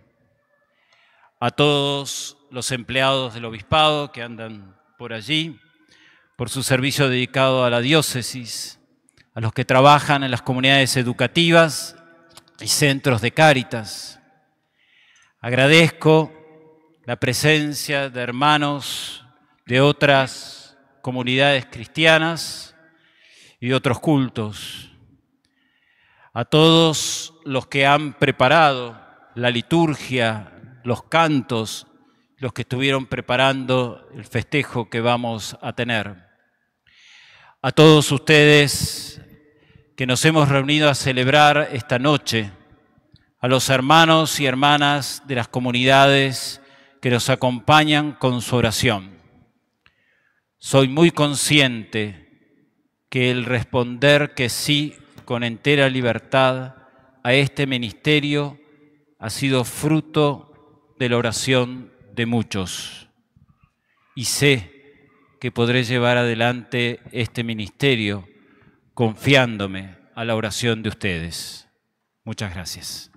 A todos los empleados del Obispado que andan por allí, por su servicio dedicado a la diócesis, a los que trabajan en las comunidades educativas y centros de Cáritas. Agradezco la presencia de hermanos de otras comunidades cristianas y de otros cultos. A todos los que han preparado la liturgia, los cantos, los que estuvieron preparando el festejo que vamos a tener. A todos ustedes que nos hemos reunido a celebrar esta noche, a los hermanos y hermanas de las comunidades que nos acompañan con su oración. Soy muy consciente que el responder que sí con entera libertad a este ministerio ha sido fruto de la oración de muchos. Y sé que podré llevar adelante este ministerio confiándome a la oración de ustedes. Muchas gracias.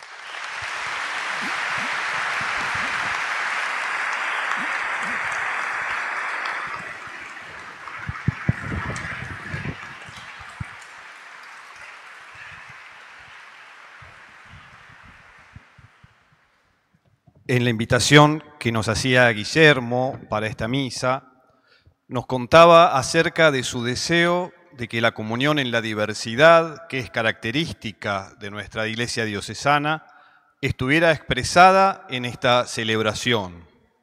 En la invitación que nos hacía Guillermo para esta misa, nos contaba acerca de su deseo de que la comunión en la diversidad, que es característica de nuestra Iglesia diocesana, estuviera expresada en esta celebración.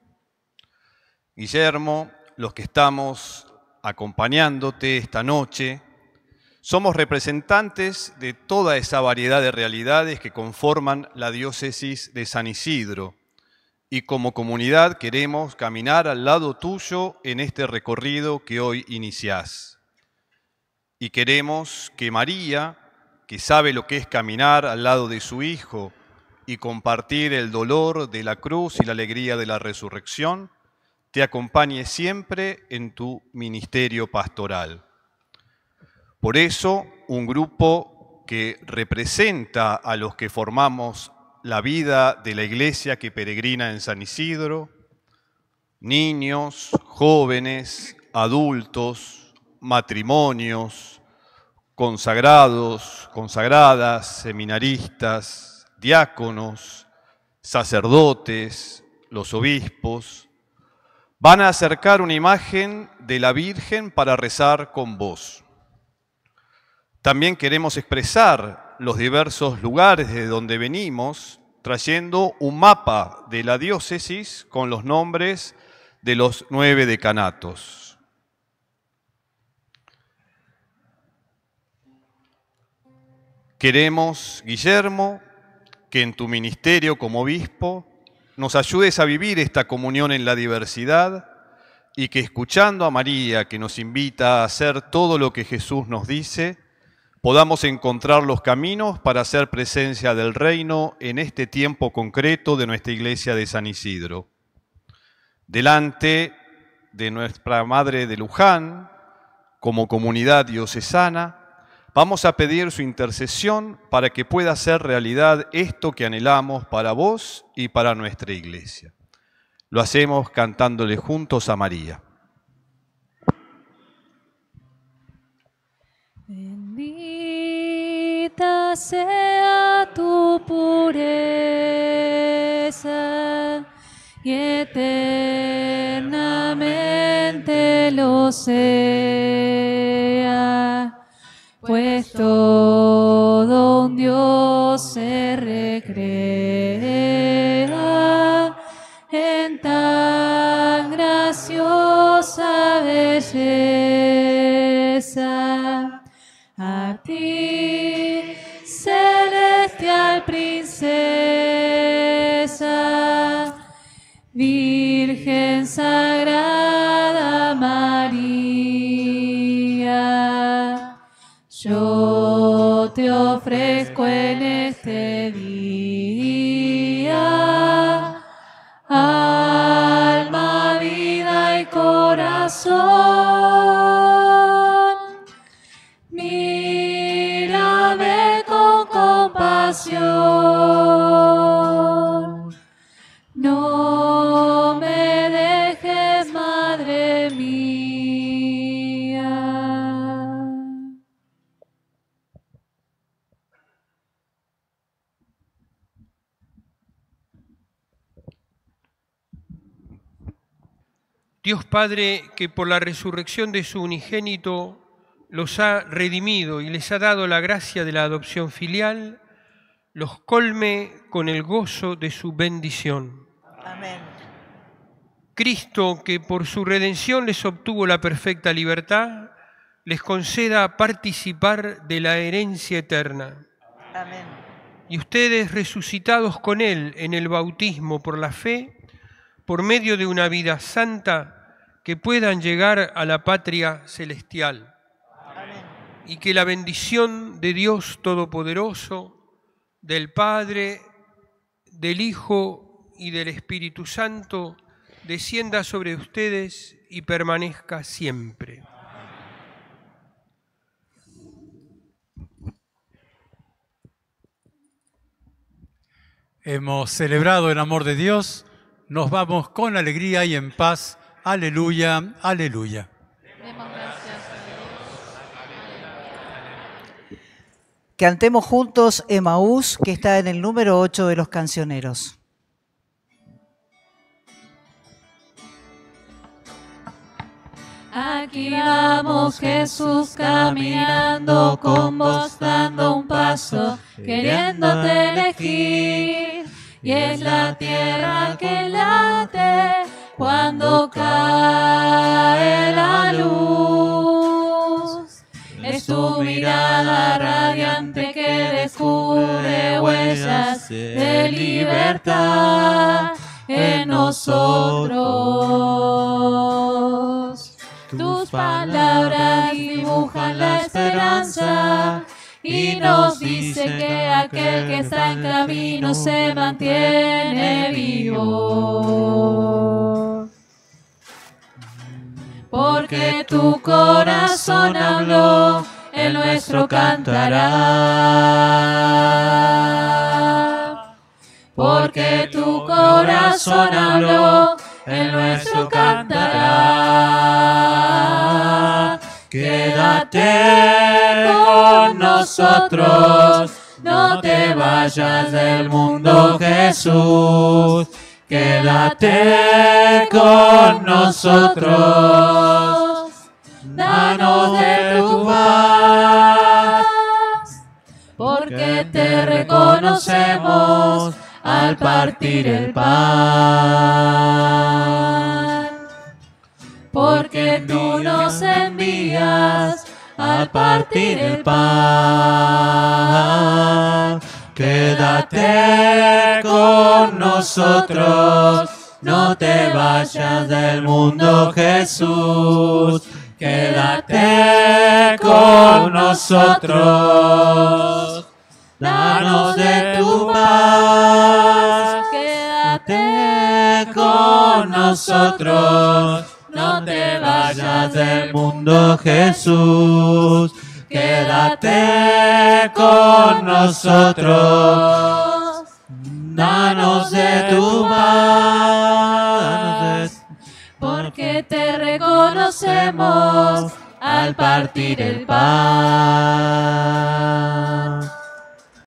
Guillermo, los que estamos acompañándote esta noche, somos representantes de toda esa variedad de realidades que conforman la diócesis de San Isidro. Y como comunidad queremos caminar al lado tuyo en este recorrido que hoy iniciás. Y queremos que María, que sabe lo que es caminar al lado de su Hijo y compartir el dolor de la cruz y la alegría de la resurrección, te acompañe siempre en tu ministerio pastoral. Por eso, un grupo que representa a los que formamos la vida de la Iglesia que peregrina en San Isidro, niños, jóvenes, adultos, matrimonios, consagrados, consagradas, seminaristas, diáconos, sacerdotes, los obispos, van a acercar una imagen de la Virgen para rezar con vos. También queremos expresar los diversos lugares de donde venimos, trayendo un mapa de la diócesis con los nombres de los 9 decanatos. Queremos, Guillermo, que en tu ministerio como obispo nos ayudes a vivir esta comunión en la diversidad y que escuchando a María, que nos invita a hacer todo lo que Jesús nos dice, podamos encontrar los caminos para hacer presencia del reino en este tiempo concreto de nuestra Iglesia de San Isidro. Delante de nuestra Madre de Luján, como comunidad diocesana, vamos a pedir su intercesión para que pueda hacer realidad esto que anhelamos para vos y para nuestra Iglesia. Lo hacemos cantándole juntos a María. Bendita sea tu pureza y eternamente lo sea, pues todo un Dios se recrea en tan graciosa belleza. A ti, celestial princesa, Virgen Sagrada María, yo te ofrezco en este día alma, vida y corazón. Mírame con compasión, no me dejes, Madre mía. Dios Padre, que por la resurrección de su unigénito los ha redimido y les ha dado la gracia de la adopción filial, los colme con el gozo de su bendición. Amén. Cristo, que por su redención les obtuvo la perfecta libertad, les conceda participar de la herencia eterna. Amén. Y ustedes, resucitados con Él en el bautismo por la fe, por medio de una vida santa, que puedan llegar a la patria celestial. Amén. Y que la bendición de Dios Todopoderoso, del Padre, del Hijo y del Espíritu Santo, descienda sobre ustedes y permanezca siempre. Hemos celebrado el amor de Dios, nos vamos con alegría y en paz. Aleluya, aleluya. Cantemos juntos Emaús, que está en el número 8 de los cancioneros. Aquí vamos, Jesús, caminando con vos, dando un paso, queriéndote elegir. Y es la tierra que late cuando cae la luz. Es tu mirada radiante que descubre huellas de libertad en nosotros. Tus palabras dibujan la esperanza y nos dice que aquel que está en camino se mantiene vivo. Porque tu corazón habló, el nuestro cantará. Porque tu corazón habló, el nuestro cantará. Quédate con nosotros, no te vayas del mundo, Jesús. Quédate con nosotros, danos de tu paz, porque te reconocemos al partir el pan. Porque tú nos envías al partir el pan. Quédate con nosotros, no te vayas del mundo, Jesús. Quédate con nosotros, danos de tu paz. Quédate con nosotros, no te vayas del mundo, Jesús. Quédate con nosotros, danos de tu paz, porque te reconocemos al partir el pan.